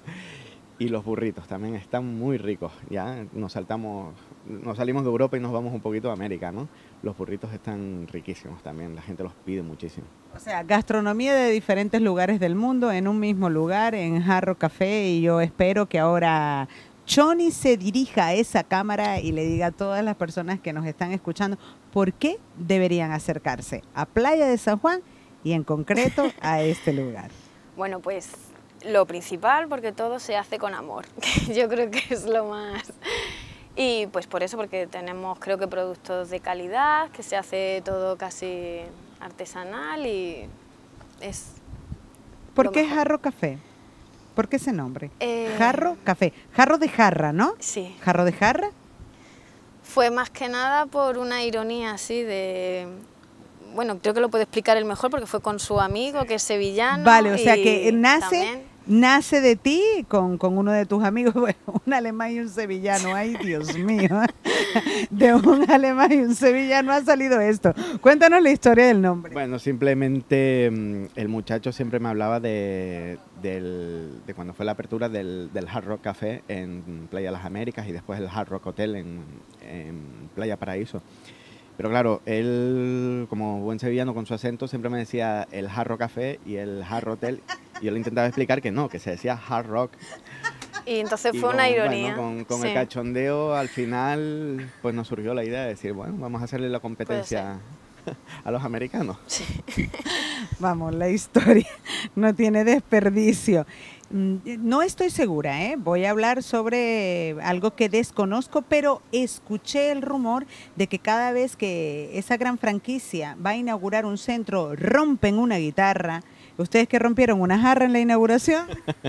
Y los burritos también están muy ricos, ya nos saltamos, nos salimos de Europa y nos vamos un poquito a América, ¿no? Los burritos están riquísimos también, la gente los pide muchísimo. O sea, gastronomía de diferentes lugares del mundo en un mismo lugar, en Jarro Café, y yo espero que ahora Choni se dirija a esa cámara y le diga a todas las personas que nos están escuchando por qué deberían acercarse a Playa de San Juan y en concreto a este lugar. Bueno, pues lo principal, porque todo se hace con amor, que yo creo que es lo más. Y pues por eso, porque tenemos creo que productos de calidad, que se hace todo casi artesanal y es... ¿Por qué Jarro Café? ¿Por qué ese nombre? Eh... Jarro Café. Jarro de jarra, ¿no? Sí. ¿Jarro de jarra? Fue más que nada por una ironía así de... Bueno, creo que lo puede explicar él mejor porque fue con su amigo que es sevillano. Vale, o sea que nace, también... nace de ti con, con uno de tus amigos, bueno, un alemán y un sevillano, ay Dios mío, de un alemán y un sevillano ha salido esto. Cuéntanos la historia del nombre. Bueno, simplemente el muchacho siempre me hablaba de, del, de cuando fue la apertura del, del Hard Rock Café en Playa Las Américas y después el Hard Rock Hotel en, en Playa Paraíso. Pero claro, él, como buen sevillano con su acento, siempre me decía el Jarro Café y el Jarro Hotel. Y yo le intentaba explicar que no, que se decía Hard Rock. Y entonces y fue con, una ironía. Bueno, con con sí. el cachondeo, al final, pues nos surgió la idea de decir, bueno, vamos a hacerle la competencia a los americanos. Sí. Vamos, la historia no tiene desperdicio. No estoy segura, ¿eh? Voy a hablar sobre algo que desconozco, pero escuché el rumor de que cada vez que esa gran franquicia va a inaugurar un centro, rompen una guitarra. ¿Ustedes que rompieron una jarra en la inauguración?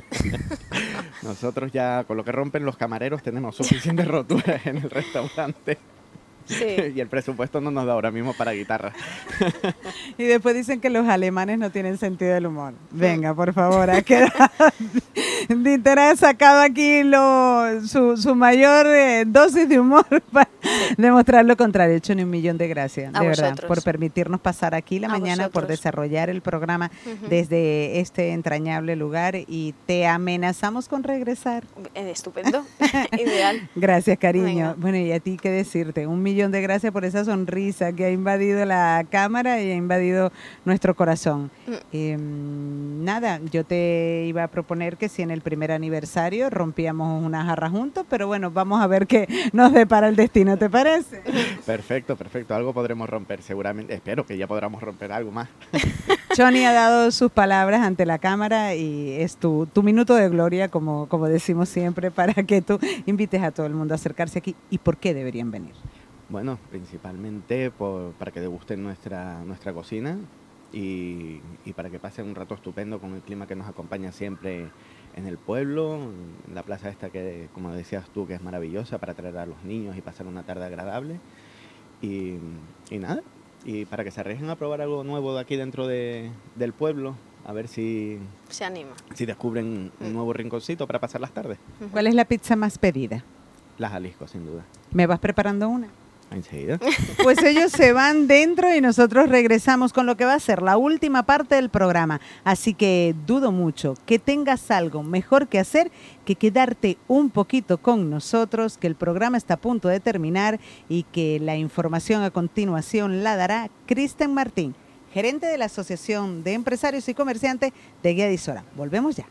Nosotros ya, con lo que rompen los camareros, tenemos suficientes roturas en el restaurante. Sí. Y el presupuesto no nos da ahora mismo para guitarra. Y después dicen que los alemanes no tienen sentido del humor. Venga, por favor, ha quedado Dieter ha sacado aquí lo, su, su mayor eh, dosis de humor para demostrar lo contrario. Hecho ni un millón de gracias, A de verdad, vosotros. por permitirnos pasar aquí la A mañana, por vosotros. desarrollar el programa Ujú. desde este entrañable lugar y te amenazamos con regresar. Eh, Estupendo, ideal. Gracias, cariño. Venga. Bueno, y a ti qué decirte, un millón de gracias por esa sonrisa que ha invadido la cámara y ha invadido nuestro corazón. Mm. Eh, nada, yo te iba a proponer que si en el primer aniversario rompíamos una jarra juntos, pero bueno, vamos a ver qué nos depara el destino, ¿te parece? Perfecto, perfecto. Algo podremos romper, seguramente. Espero que ya podamos romper algo más. Johnny ha dado sus palabras ante la cámara y es tu, tu minuto de gloria, como, como decimos siempre, para que tú invites a todo el mundo a acercarse aquí. ¿Y por qué deberían venir? Bueno, principalmente por, para que degusten nuestra, nuestra cocina y, y para que pasen un rato estupendo con el clima que nos acompaña siempre en el pueblo, en la plaza esta que, como decías tú, que es maravillosa para traer a los niños y pasar una tarde agradable. Y, y nada, y para que se arriesguen a probar algo nuevo de aquí dentro de, del pueblo, a ver si, Se anima. si descubren un nuevo rinconcito para pasar las tardes. ¿Cuál es la pizza más pedida? Las Jalisco, sin duda. ¿Me vas preparando una? Enseguida. Pues ellos se van dentro y nosotros regresamos con lo que va a ser la última parte del programa. Así que dudo mucho que tengas algo mejor que hacer que quedarte un poquito con nosotros, que el programa está a punto de terminar y que la información a continuación la dará Kristen Martín, gerente de la Asociación de Empresarios y Comerciantes de Guía de Isora. Volvemos ya.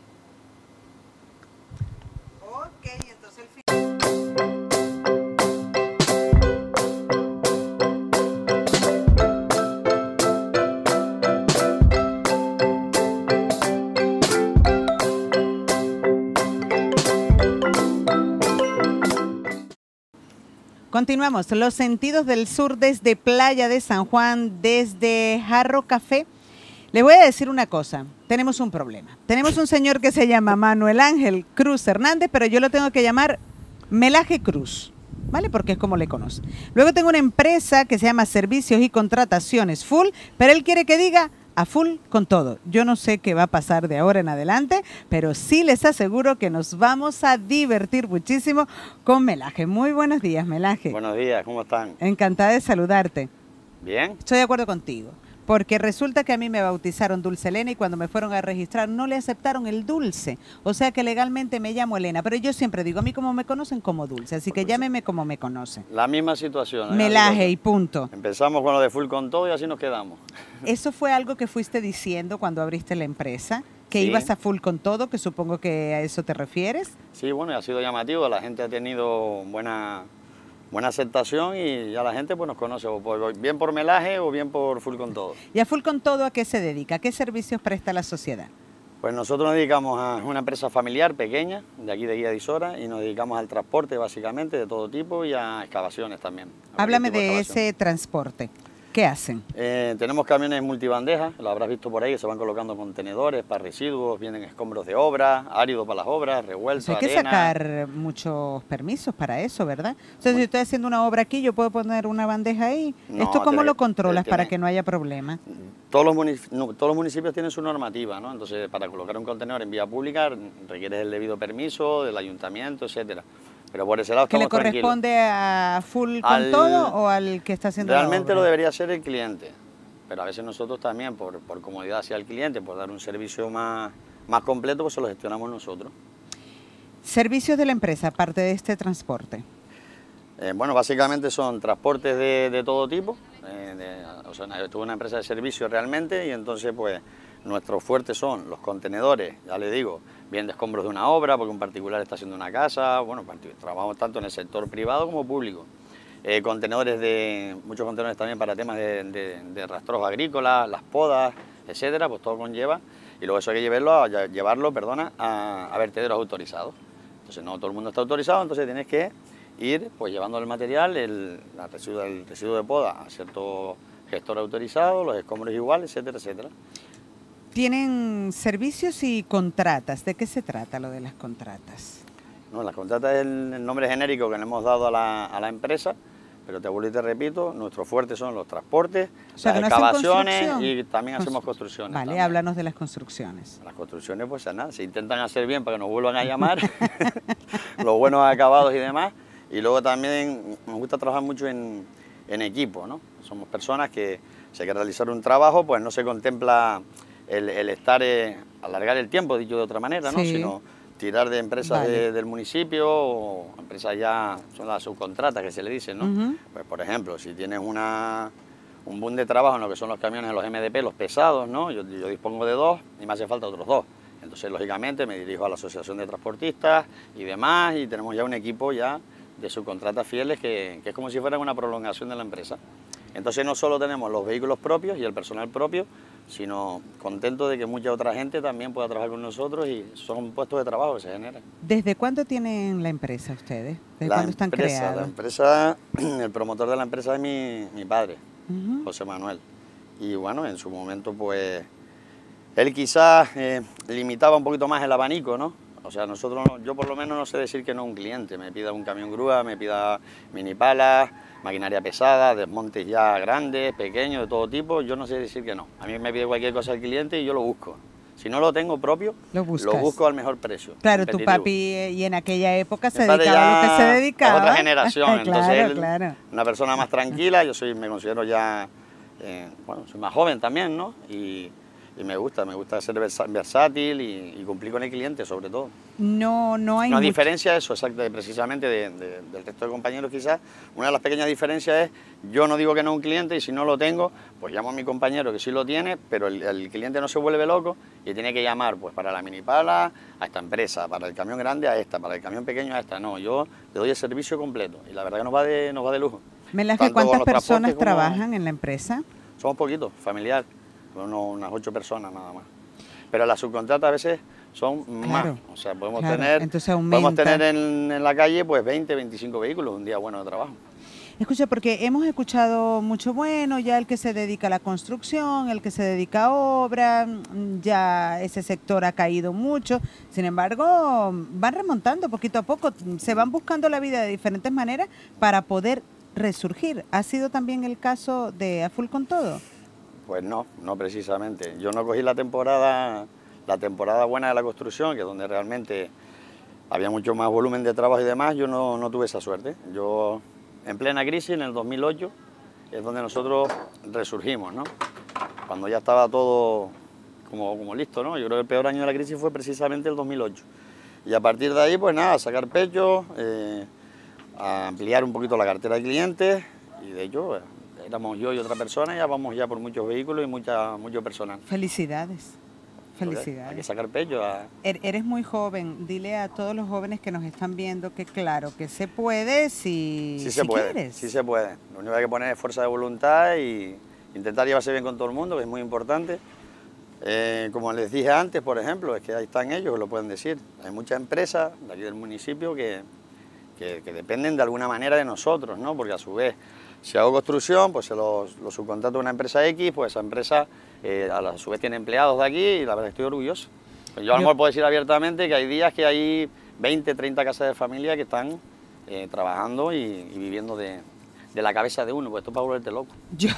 Ok, entonces el fin... Continuamos, los sentidos del sur desde Playa de San Juan, desde Jarro Café. Les voy a decir una cosa, tenemos un problema. Tenemos un señor que se llama Manuel Ángel Cruz Hernández, pero yo lo tengo que llamar Melaje Cruz, ¿vale? Porque es como le conoce. Luego tengo una empresa que se llama Servicios y Contrataciones Full, pero él quiere que diga a full con todo. Yo no sé qué va a pasar de ahora en adelante, pero sí les aseguro que nos vamos a divertir muchísimo con Melaje. Muy buenos días, Melaje. Buenos días, ¿cómo están? Encantada de saludarte. ¿Bien? Estoy de acuerdo contigo, porque resulta que a mí me bautizaron Dulce Elena y cuando me fueron a registrar no le aceptaron el Dulce. O sea que legalmente me llamo Elena, pero yo siempre digo, a mí como me conocen como Dulce, así que llámeme como me conocen. La misma situación. ¿eh? Melaje y punto. Empezamos con lo de full con todo y así nos quedamos. ¿Eso fue algo que fuiste diciendo cuando abriste la empresa? ¿Que Sí. ibas a full con todo? Que supongo que a eso te refieres. Sí, bueno, y ha sido llamativo, la gente ha tenido buena, buena aceptación y ya la gente pues, nos conoce, o por- bien por Melaje o bien por full con todo. ¿Y a full con todo a qué se dedica? ¿A qué servicios presta la sociedad? Pues nosotros nos dedicamos a una empresa familiar pequeña, de aquí de Guía de Isora, y nos dedicamos al transporte básicamente de todo tipo y a excavaciones también. a Háblame cualquier tipo de excavación. ese transporte. ¿Qué hacen? Eh, tenemos camiones multibandejas, lo habrás visto por ahí, que se van colocando contenedores para residuos, vienen escombros de obra, árido para las obras, revueltos, Hay que arena. sacar muchos permisos para eso, ¿verdad? O sea, si estoy haciendo una obra aquí, yo puedo poner una bandeja ahí. No, ¿Esto cómo tiene- lo controlas tiene- para que no haya problema? Todos los, municipios, no, todos los municipios tienen su normativa, ¿no? Entonces, para colocar un contenedor en vía pública requieres el debido permiso del ayuntamiento, etcétera. Pero por ese lado ¿Que le estamos tranquilos. corresponde a full con Al- todo o al que está haciendo la Realmente lo obra? debería hacer el cliente, pero a veces nosotros también, por, por comodidad hacia el cliente, por dar un servicio más, más completo, pues se lo gestionamos nosotros. Servicios de la empresa, aparte de este transporte. Eh, bueno, básicamente son transportes de, de todo tipo. eh, de- o sea, yo tuve una empresa de servicios realmente y entonces pues nuestros fuertes son los contenedores, ya le digo, bien de escombros de una obra, porque un particular está haciendo una casa, bueno, parti- trabajamos tanto en el sector privado como público. Eh, contenedores de, muchos contenedores también para temas de, de, de rastros agrícolas, las podas, etcétera, pues todo conlleva. Y luego eso hay que llevarlo, a, llevarlo perdona, a, a vertederos autorizados. Entonces no todo el mundo está autorizado, entonces tienes que ir pues llevando el material, el, la residuo, el residuo de poda a cierto gestor autorizado, los escombros igual, etcétera, etcétera. Tienen servicios y contratas. ¿De qué se trata lo de las contratas? No, las contratas es el, el nombre genérico que le hemos dado a la, a la empresa, pero te vuelvo y te repito, nuestro fuerte son los transportes, O sea, las que no hacen excavaciones construcción. y también Constru- hacemos construcciones. Vale, también. háblanos de las construcciones. Las construcciones, pues nada, se intentan hacer bien para que nos vuelvan a llamar, los buenos acabados y demás. Y luego también nos gusta trabajar mucho en, en equipo, ¿no? Somos personas que si hay que realizar un trabajo, pues no se contempla el, el estar, eh, alargar el tiempo, dicho de otra manera, ¿no? Sí. Sino tirar de empresas Vale. de- del municipio o empresas ya, son las subcontratas que se le dicen, ¿no? Ujú. Pues por ejemplo, si tienes una, un boom de trabajo en lo que son los camiones, los M D P, los pesados, ¿no? Yo, yo dispongo de dos y me hace falta otros dos. Entonces, lógicamente, me dirijo a la Asociación de Transportistas y demás y tenemos ya un equipo ya de subcontratas fieles que, que es como si fueran una prolongación de la empresa. Entonces, no solo tenemos los vehículos propios y el personal propio, sino contento de que mucha otra gente también pueda trabajar con nosotros y son puestos de trabajo que se generan. ¿Desde cuándo tienen la empresa ustedes? ¿Desde La cuándo están empresa, creados? la empresa, el promotor de la empresa es mi, mi padre, Ujú. José Manuel. Y bueno, en su momento, pues, él quizás eh, limitaba un poquito más el abanico, ¿no? O sea, nosotros, no- yo por lo menos no sé decir que no a un cliente, me pida un camión grúa, me pida minipalas, maquinaria pesada, desmontes ya grandes, pequeños, de todo tipo, yo no sé decir que no. A mí me pide cualquier cosa el cliente y yo lo busco. Si no lo tengo propio, Lo buscas. busco al mejor precio. Claro, tu competitivo. papi, eh, y en aquella época se Mi padre dedicaba a lo ya que se es dedicaba. otra generación, entonces claro, él, claro. una persona más tranquila, yo soy, me considero ya, eh, bueno, soy más joven también, ¿no? Y, y me gusta, me gusta ser versa- versátil y, y cumplir con el cliente sobre todo. No, no hay Una mucho- diferencia eso, exacto, precisamente de- de- del resto de compañeros quizás, una de las pequeñas diferencias es, yo no digo que no a un cliente y si no lo tengo, pues llamo a mi compañero que sí lo tiene, pero el, el cliente no se vuelve loco y tiene que llamar pues para la minipala a esta empresa, para el camión grande a esta, para el camión pequeño a esta. No, yo le doy el servicio completo y la verdad que nos va de, nos va de lujo. Melas, que Tanto con ¿cuántas los personas transportes como- trabajan en la empresa? Somos poquitos, familiar, uno- unas ocho personas nada más. Pero las subcontratas a veces son Claro, más, o sea, podemos claro, tener, entonces podemos aumenta. tener en, en la calle pues veinte, veinticinco vehículos un día bueno de trabajo. Escucha, porque hemos escuchado mucho, bueno, ya el que se dedica a la construcción, el que se dedica a obra, mm, ya ese sector ha caído mucho. Sin embargo, van remontando poquito a poco, se van buscando la vida de diferentes maneras para poder resurgir. ¿Ha sido también el caso de A Full con Todo? Pues no, no precisamente. Yo no cogí la temporada, la temporada buena de la construcción, que es donde realmente había mucho más volumen de trabajo y demás, yo no, no tuve esa suerte. Yo, en plena crisis, en el dos mil ocho, es donde nosotros resurgimos, ¿no? Cuando ya estaba todo como, como listo, ¿no? Yo creo que el peor año de la crisis fue precisamente el dos mil ocho. Y a partir de ahí, pues nada, sacar pecho, eh, a ampliar un poquito la cartera de clientes y de hecho, eh, éramos yo y otra persona, ya vamos ya por muchos vehículos y mucha, mucho personal. Felicidades, Hay que felicidades. sacar pecho a... Er- Eres muy joven, dile a todos los jóvenes que nos están viendo que claro, que se puede si, Sí se si puede, quieres. sí se puede. Lo único que hay que poner es fuerza de voluntad y intentar llevarse bien con todo el mundo, que es muy importante. Eh, como les dije antes, por ejemplo, es que ahí están ellos, que lo pueden decir. Hay muchas empresas de aquí del municipio que, que, que dependen de alguna manera de nosotros, ¿no? Porque a su vez, si hago construcción, pues se los, los subcontrato a una empresa X, pues esa empresa eh, a, la, a su vez tiene empleados de aquí y la verdad que estoy orgulloso. Pues yo a lo Yo- mejor puedo decir abiertamente que hay días que hay veinte, treinta casas de familia que están eh, trabajando y, y viviendo de, de la cabeza de uno, pues esto es para volverte loco. Yo,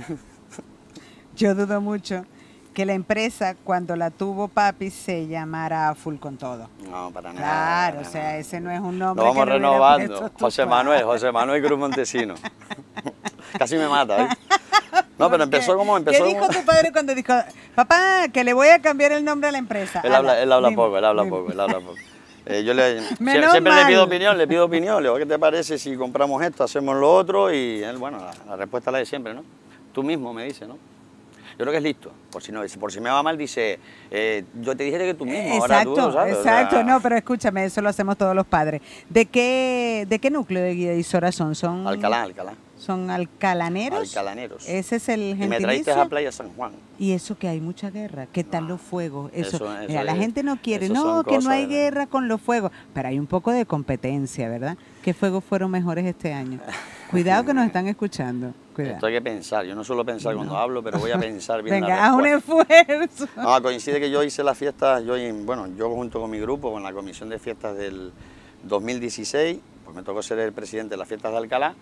yo dudo mucho que la empresa, cuando la tuvo papi, se llamara A Full con Todo. No, para nada. Claro, para o sea, nada. ese no es un nombre Lo vamos que le hubiera renovando. puesto tu José papá. Manuel, José Manuel Cruz Montesino. Casi me mata, ¿eh? No, pero ¿Por empezó qué? como empezó. ¿Qué dijo como- tu padre cuando dijo, papá, que le voy a cambiar el nombre a la empresa? Él habla, Ala, él habla dime, poco, él habla dime. poco, él habla poco. Eh, yo le, sie- Menos siempre mal. le pido opinión, le pido opinión, le digo, ¿qué te parece si compramos esto, hacemos lo otro? Y él, bueno, la, la respuesta es la de siempre, ¿no? Tú mismo me dice, ¿no? Yo creo que es listo, por si, no, por si me va mal dice, eh, yo te dije que tú mismo, ahora tú, Exacto, ¿sabes? O sea, exacto, no, pero escúchame, eso lo hacemos todos los padres. ¿De qué, de qué núcleo de guiadizora son? ¿Son Alcalá, Alcalá, ¿Son alcalaneros? Alcalaneros. Ese es el Y me traíste gentilicio. a Playa San Juan. Y eso que hay mucha guerra, ¿qué tal los fuegos? Eso, eso- eso mira, la es- gente no quiere, eso no, son que no cosas hay de- guerra con los fuegos, pero hay un poco de competencia, ¿verdad? ¿Qué fuegos fueron mejores este año? Cuidado que nos están escuchando, Esto cuidado. hay que pensar, yo no suelo pensar cuando hablo, pero voy a pensar bien Venga, la haz un respuesta. esfuerzo. No, coincide que yo hice las fiestas, yo, y- bueno, yo junto con mi grupo, con la comisión de fiestas del dos mil dieciséis, pues me tocó ser el presidente de las fiestas de Alcalá.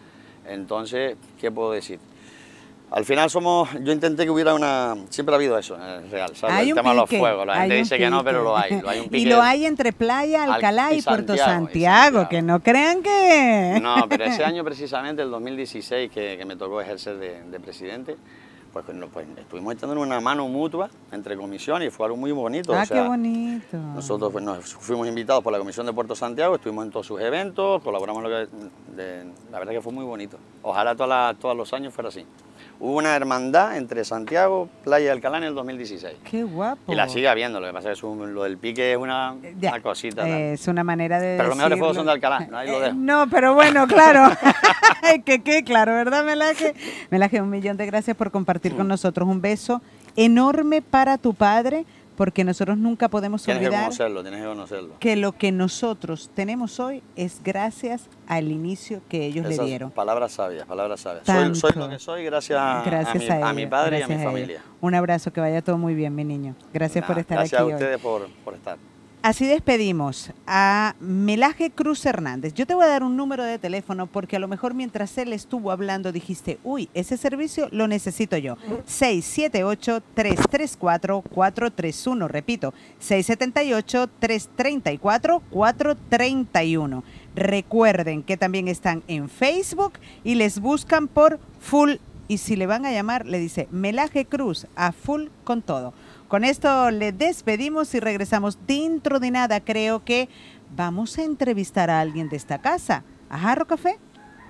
Entonces, ¿qué puedo decir? Al final somos, yo intenté que hubiera una, siempre ha habido eso, es real, ¿sabes? Hay El un tema de los pique, fuegos, la hay gente un dice que no, pique. pero lo hay, lo hay un pique. Y lo hay entre Playa, Alcalá y, y Puerto Santiago, Santiago, y Santiago. que no crean que... No, pero ese año precisamente, el dos mil dieciséis, que, que me tocó ejercer de, de presidente, pues, pues estuvimos echando una mano mutua entre comisiones y fue algo muy bonito. Ah, o sea, qué bonito. Nosotros pues, nos fuimos invitados por la Comisión de Puerto Santiago, estuvimos en todos sus eventos, colaboramos, lo que, de, la verdad que fue muy bonito. Ojalá todas las, todos los años fuera así. Hubo una hermandad entre Santiago, Playa y Alcalá en el dos mil dieciséis. Qué guapo. Y la sigue habiendo, lo que pasa es que un, lo del pique es una, ya, una cosita. eh, es una manera de Pero los mejores decirlo. fuegos son de Alcalá, ahí lo Eh, dejo. no, pero bueno, claro. que qué claro, ¿verdad, Melaje? Melaje, un millón de gracias por compartir con nosotros. Un beso enorme para tu padre, porque nosotros nunca podemos Tienes que olvidar conocerlo, tienes que conocerlo. que lo que nosotros tenemos hoy es gracias al inicio que ellos Esas le dieron. Palabras sabias, palabras sabias. Tanto. Soy, soy lo que soy gracias, Gracias a, mi, a, a mi ellos, padre y a gracias mi ellos. familia. Un abrazo, que vaya todo muy bien, mi niño. Gracias Nada, por estar gracias aquí a hoy. ustedes por, por estar. Así despedimos a Melaje Cruz Hernández. Yo te voy a dar un número de teléfono porque a lo mejor mientras él estuvo hablando dijiste, uy, ese servicio lo necesito yo. seis siete ocho, tres tres cuatro, cuatro tres uno. Repito, seis siete ocho, tres tres cuatro, cuatro tres uno. Recuerden que también están en Facebook y les buscan por Full. Y si le van a llamar, le dice Melaje Cruz a Full con todo. Con esto le despedimos y regresamos dentro de nada. Creo que vamos a entrevistar a alguien de esta casa. ¿A Jarro Café?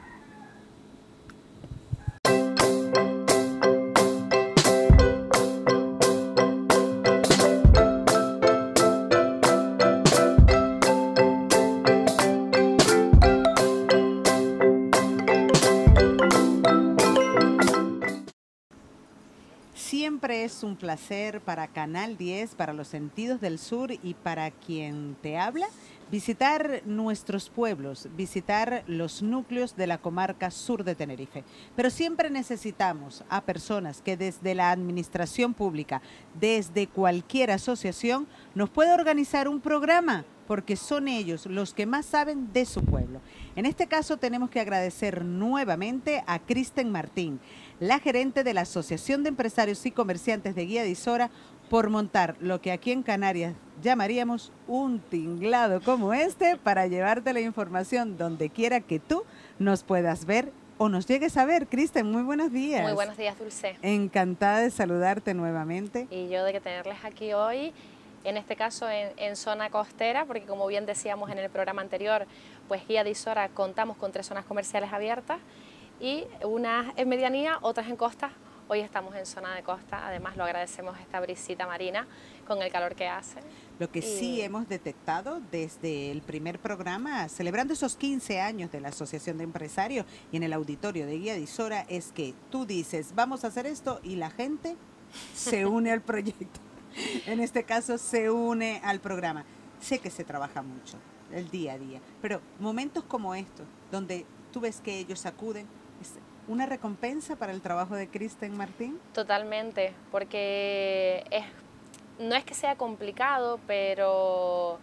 Siempre es un placer para Canal diez, para los sentidos del sur y para quien te habla, visitar nuestros pueblos, visitar los núcleos de la comarca sur de Tenerife. Pero siempre necesitamos a personas que desde la administración pública, desde cualquier asociación, nos pueda organizar un programa, porque son ellos los que más saben de su pueblo. En este caso tenemos que agradecer nuevamente a Kristen Martín, la gerente de la Asociación de Empresarios y Comerciantes de Guía de Isora, por montar lo que aquí en Canarias llamaríamos un tinglado como este para llevarte la información donde quiera que tú nos puedas ver o nos llegues a ver. Kristen, muy buenos días. Muy buenos días, Dulce. Encantada de saludarte nuevamente. Y yo de que tenerles aquí hoy, en este caso en, en zona costera, porque como bien decíamos en el programa anterior, pues Guía de Isora contamos con tres zonas comerciales abiertas y unas en medianía, otras en costa. Hoy estamos en zona de costa, además lo agradecemos esta brisita marina con el calor que hace. Lo que y... sí hemos detectado desde el primer programa, celebrando esos quince años de la Asociación de Empresarios y en el auditorio de Guía de Isora, es que tú dices, vamos a hacer esto y la gente se une al proyecto. En este caso se une al programa. Sé que se trabaja mucho, el día a día, pero momentos como estos, donde tú ves que ellos acuden, es una recompensa para el trabajo de Kristen Martín. Totalmente, porque es, no es que sea complicado, pero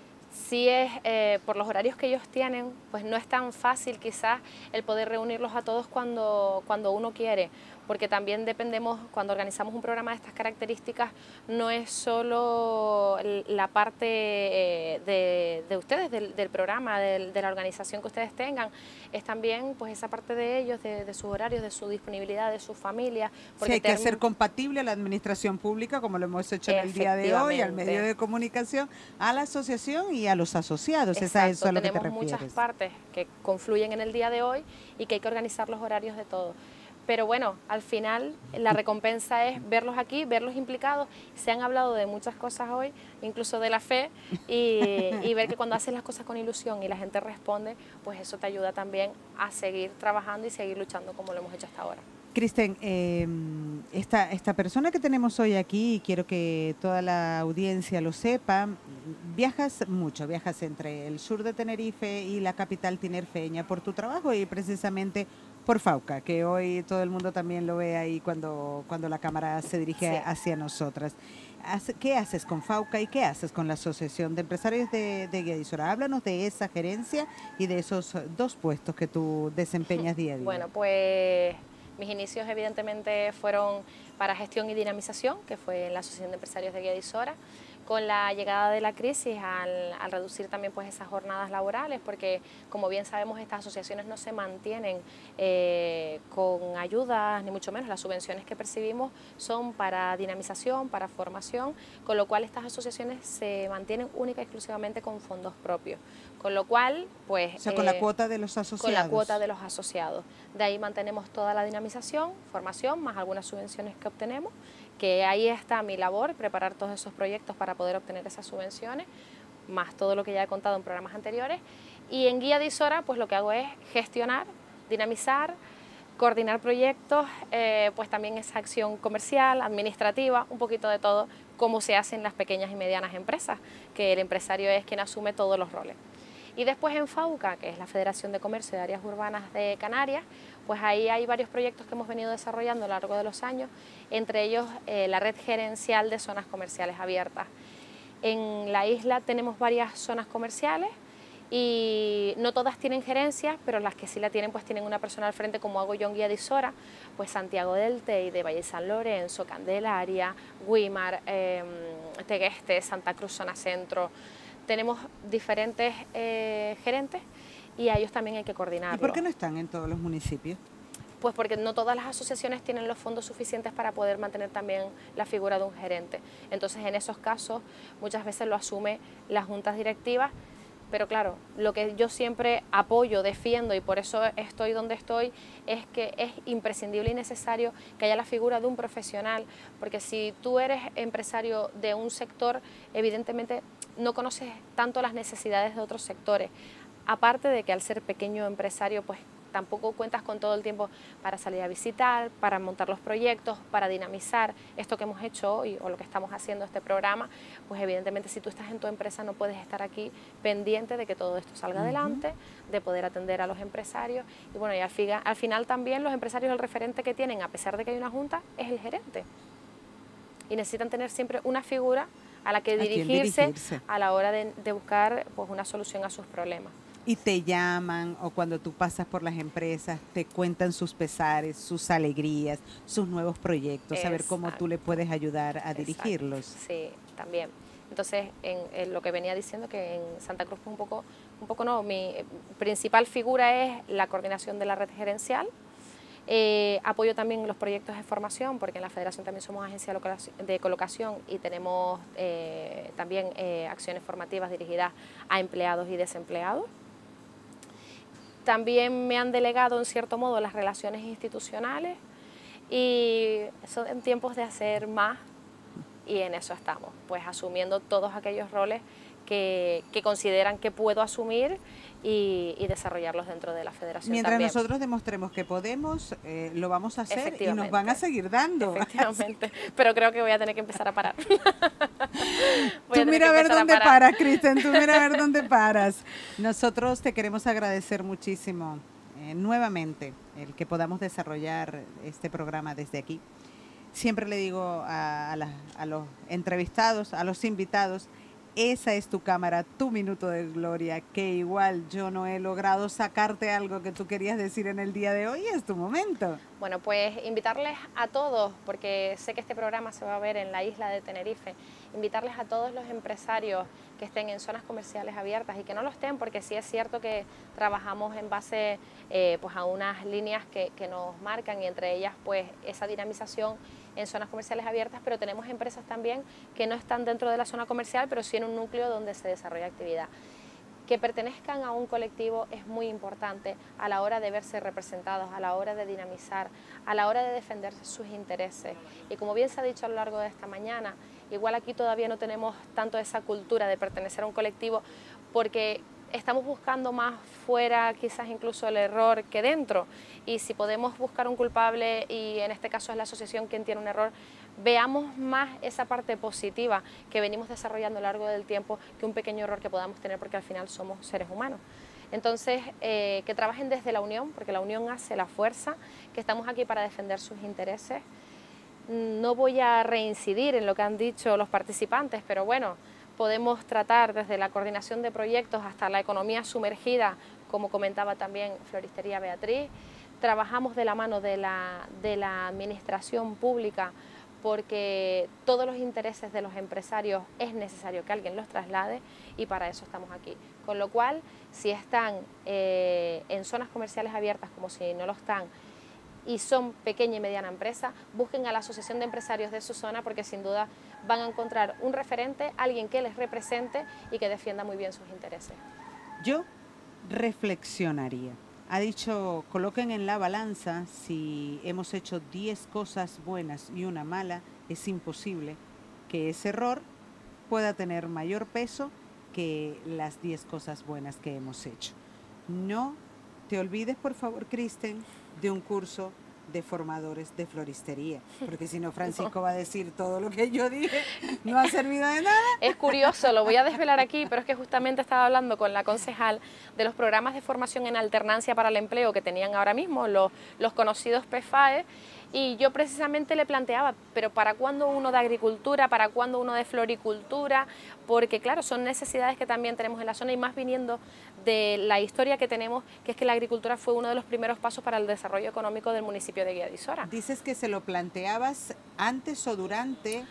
sí es, eh, por los horarios que ellos tienen, pues no es tan fácil quizás el poder reunirlos a todos cuando, cuando uno quiere, porque también dependemos, cuando organizamos un programa de estas características, no es solo la parte eh, de, de ustedes, del, del programa, de, de la organización que ustedes tengan, es también pues esa parte de ellos, de, de sus horarios, de su disponibilidad, de sus familias. Sí, hay que hacer compatible a la administración pública, como lo hemos hecho en el día de hoy, al medio de comunicación, a la asociación y a los asociados. Exacto, Esa es a lo que te tenemos refieres. muchas partes que confluyen en el día de hoy y que hay que organizar los horarios de todo. Pero bueno, al final la recompensa es verlos aquí, verlos implicados. Se han hablado de muchas cosas hoy, incluso de la fe, y, y ver que cuando haces las cosas con ilusión y la gente responde, pues eso te ayuda también a seguir trabajando y seguir luchando como lo hemos hecho hasta ahora. Kristen, eh, esta, esta persona que tenemos hoy aquí, y quiero que toda la audiencia lo sepa, viajas mucho, viajas entre el sur de Tenerife y la capital tinerfeña por tu trabajo y precisamente por FAUCA, que hoy todo el mundo también lo ve ahí cuando, cuando la cámara se dirige Sí. hacia nosotras. ¿Qué haces con FAUCA y qué haces con la Asociación de Empresarios de, de Guía de Isora? Háblanos de esa gerencia y de esos dos puestos que tú desempeñas día a día. Bueno, pues mis inicios evidentemente fueron para gestión y dinamización, que fue en la Asociación de Empresarios de Guía de Isora. Con la llegada de la crisis, al, al reducir también pues esas jornadas laborales, porque como bien sabemos estas asociaciones no se mantienen eh, con ayudas, ni mucho menos, las subvenciones que percibimos son para dinamización, para formación, con lo cual estas asociaciones se mantienen única y exclusivamente con fondos propios, con lo cual pues... O sea, con eh, la cuota de los asociados. Con la cuota de los asociados. De ahí mantenemos toda la dinamización, formación, más algunas subvenciones que obtenemos, que ahí está mi labor, preparar todos esos proyectos para poder obtener esas subvenciones, más todo lo que ya he contado en programas anteriores. Y en Guía de Isora, pues lo que hago es gestionar, dinamizar, coordinar proyectos, eh, pues también esa acción comercial, administrativa, un poquito de todo, como se hace en las pequeñas y medianas empresas, que el empresario es quien asume todos los roles. Y después en FAUCA, que es la Federación de Comercio de Áreas Urbanas de Canarias, pues ahí hay varios proyectos que hemos venido desarrollando a lo largo de los años, entre ellos eh, la red gerencial de zonas comerciales abiertas. En la isla tenemos varias zonas comerciales y no todas tienen gerencias, pero las que sí la tienen pues tienen una persona al frente, como hago yo en Guía de Isora, pues Santiago del Teide, Valle San Lorenzo, Candelaria, Güímar, eh, Tegueste, Santa Cruz, Zona Centro. Tenemos diferentes eh, gerentes y a ellos también hay que coordinarlo. ¿Y por qué no están en todos los municipios? Pues porque no todas las asociaciones tienen los fondos suficientes para poder mantener también la figura de un gerente. Entonces, en esos casos, muchas veces lo asume las juntas directivas, pero claro, lo que yo siempre apoyo, defiendo y por eso estoy donde estoy, es que es imprescindible y necesario que haya la figura de un profesional, porque si tú eres empresario de un sector, evidentemente no conoces tanto las necesidades de otros sectores, aparte de que al ser pequeño empresario, pues tampoco cuentas con todo el tiempo para salir a visitar, para montar los proyectos, para dinamizar esto que hemos hecho hoy o lo que estamos haciendo este programa, pues evidentemente si tú estás en tu empresa no puedes estar aquí pendiente de que todo esto salga uh-huh. adelante, de poder atender a los empresarios y bueno, y al, figa, al final también los empresarios el referente que tienen, a pesar de que hay una junta, es el gerente y necesitan tener siempre una figura a la que dirigirse, dirigirse a la hora de, de buscar pues, una solución a sus problemas. Y te llaman o cuando tú pasas por las empresas te cuentan sus pesares, sus alegrías, sus nuevos proyectos, Exacto. saber cómo tú le puedes ayudar a Exacto. dirigirlos. Sí, también. Entonces, en, en lo que venía diciendo que en Santa Cruz un poco, un poco no, mi principal figura es la coordinación de la red gerencial. Eh, apoyo también los proyectos de formación, porque en la Federación también somos agencia de colocación y tenemos eh, también eh, acciones formativas dirigidas a empleados y desempleados. También me han delegado en cierto modo las relaciones institucionales y son tiempos de hacer más y en eso estamos, pues asumiendo todos aquellos roles que, que consideran que puedo asumir y, y desarrollarlos dentro de la federación. Mientras también. nosotros demostremos que podemos, eh, lo vamos a hacer y nos van a seguir dando. Efectivamente, pero creo que voy a tener que empezar a parar. Tú mira a ver dónde paras, Kristen, tú mira a ver dónde paras. Nosotros te queremos agradecer muchísimo eh, nuevamente el que podamos desarrollar este programa desde aquí. Siempre le digo a, a, la, a los entrevistados, a los invitados, esa es tu cámara, tu minuto de gloria, que igual yo no he logrado sacarte algo que tú querías decir en el día de hoy, es tu momento. Bueno, pues invitarles a todos, porque sé que este programa se va a ver en la isla de Tenerife, invitarles a todos los empresarios que estén en zonas comerciales abiertas y que no lo estén, porque sí es cierto que trabajamos en base eh, pues a unas líneas que, que nos marcan y entre ellas pues esa dinamización en zonas comerciales abiertas, pero tenemos empresas también que no están dentro de la zona comercial, pero sí en un núcleo donde se desarrolla actividad. Que pertenezcan a un colectivo es muy importante a la hora de verse representados, a la hora de dinamizar, a la hora de defender sus intereses. Y como bien se ha dicho a lo largo de esta mañana, igual aquí todavía no tenemos tanto esa cultura de pertenecer a un colectivo porque estamos buscando más fuera quizás incluso el error que dentro, y si podemos buscar un culpable y en este caso es la asociación quien tiene un error, veamos más esa parte positiva que venimos desarrollando a lo largo del tiempo que un pequeño error que podamos tener, porque al final somos seres humanos. Entonces, eh, que trabajen desde la unión, porque la unión hace la fuerza, que estamos aquí para defender sus intereses. No voy a reincidir en lo que han dicho los participantes, pero bueno, podemos tratar desde la coordinación de proyectos hasta la economía sumergida, como comentaba también Floristería Beatriz. Trabajamos de la mano de la, de la administración pública, porque todos los intereses de los empresarios es necesario que alguien los traslade y para eso estamos aquí. Con lo cual, si están eh, en zonas comerciales abiertas como si no lo están y son pequeña y mediana empresa, busquen a la asociación de empresarios de su zona porque sin duda van a encontrar un referente, alguien que les represente y que defienda muy bien sus intereses. Yo reflexionaría. Ha dicho, coloquen en la balanza si hemos hecho diez cosas buenas y una mala, es imposible que ese error pueda tener mayor peso que las diez cosas buenas que hemos hecho. No te olvides, por favor, Kristen, de un curso de formadores de floristería, porque si no Francisco va a decir todo lo que yo dije, no ha servido de nada. Es curioso, lo voy a desvelar aquí, pero es que justamente estaba hablando con la concejal de los programas de formación en alternancia para el empleo que tenían ahora mismo los, los conocidos P F A E, y yo precisamente le planteaba, pero ¿para cuándo uno de agricultura? ¿Para cuándo uno de floricultura? Porque claro, son necesidades que también tenemos en la zona y más viniendo de la historia que tenemos, que es que la agricultura fue uno de los primeros pasos para el desarrollo económico del municipio de Guía de Isora. Dices que se lo planteabas antes o durante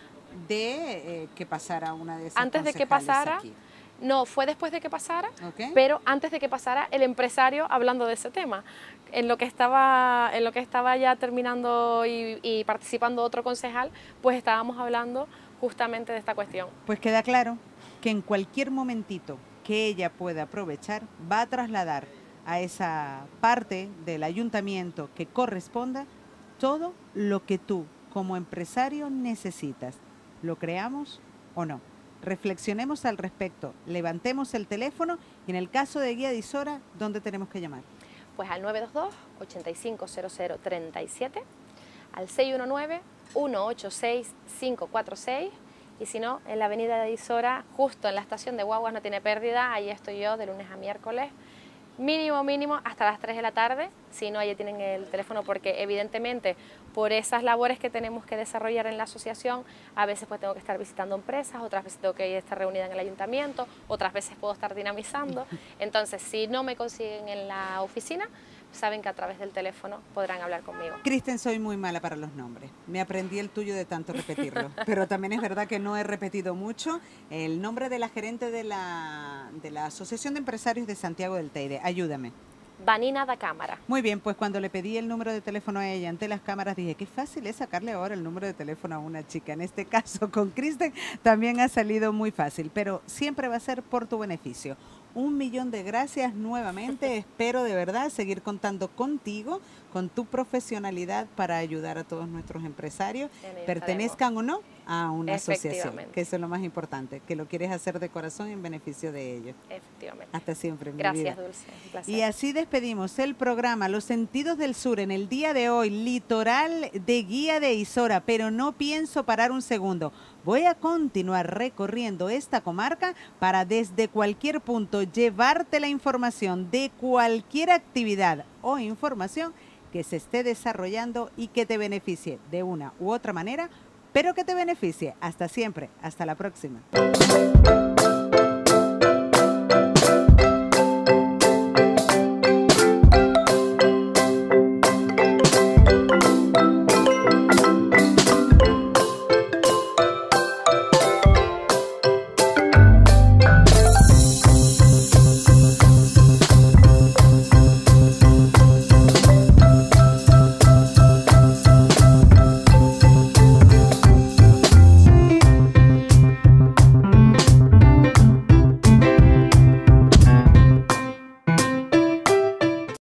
de eh, que pasara una de esas Antes de que pasara, aquí. No, fue después de que pasara, Okay. Pero antes de que pasara el empresario hablando de ese tema. En lo que estaba, en lo que estaba ya terminando y, y participando otro concejal, pues estábamos hablando justamente de esta cuestión. Pues queda claro que en cualquier momentito que ella pueda aprovechar, va a trasladar a esa parte del ayuntamiento que corresponda todo lo que tú como empresario necesitas. ¿Lo creamos o no? Reflexionemos al respecto, levantemos el teléfono y en el caso de Guía de Isora, ¿dónde tenemos que llamar? Pues al nueve dos dos, ocho cinco cero cero tres siete, al seis uno nueve, uno ocho seis, cinco cuatro seis y si no, en la avenida de Isora, justo en la estación de guaguas No Tiene Pérdida, ahí estoy yo de lunes a miércoles, mínimo, mínimo hasta las tres de la tarde, si no, allí tienen el teléfono porque evidentemente por esas labores que tenemos que desarrollar en la asociación, a veces pues tengo que estar visitando empresas, otras veces tengo que estar reunida en el ayuntamiento, otras veces puedo estar dinamizando, entonces si no me consiguen en la oficina, saben que a través del teléfono podrán hablar conmigo. Kristen, soy muy mala para los nombres. Me aprendí el tuyo de tanto repetirlo. Pero también es verdad que no he repetido mucho el nombre de la gerente de la, de la Asociación de Empresarios de Santiago del Teide. Ayúdame. Vanina da Cámara. Muy bien, pues cuando le pedí el número de teléfono a ella ante las cámaras dije, qué fácil es sacarle ahora el número de teléfono a una chica. En este caso con Kristen también ha salido muy fácil, pero siempre va a ser por tu beneficio. Un millón de gracias nuevamente. Espero de verdad seguir contando contigo, con tu profesionalidad para ayudar a todos nuestros empresarios, pertenezcan o no a una asociación, que eso es lo más importante, que lo quieres hacer de corazón en beneficio de ellos. Efectivamente. Hasta siempre, mi Gracias, vida. Dulce. Un placer. Y así despedimos el programa Los Sentidos del Sur en el día de hoy, litoral de Guía de Isora, pero no pienso parar un segundo. Voy a continuar recorriendo esta comarca para desde cualquier punto llevarte la información de cualquier actividad o información que se esté desarrollando y que te beneficie de una u otra manera, pero que te beneficie. Hasta siempre, hasta la próxima.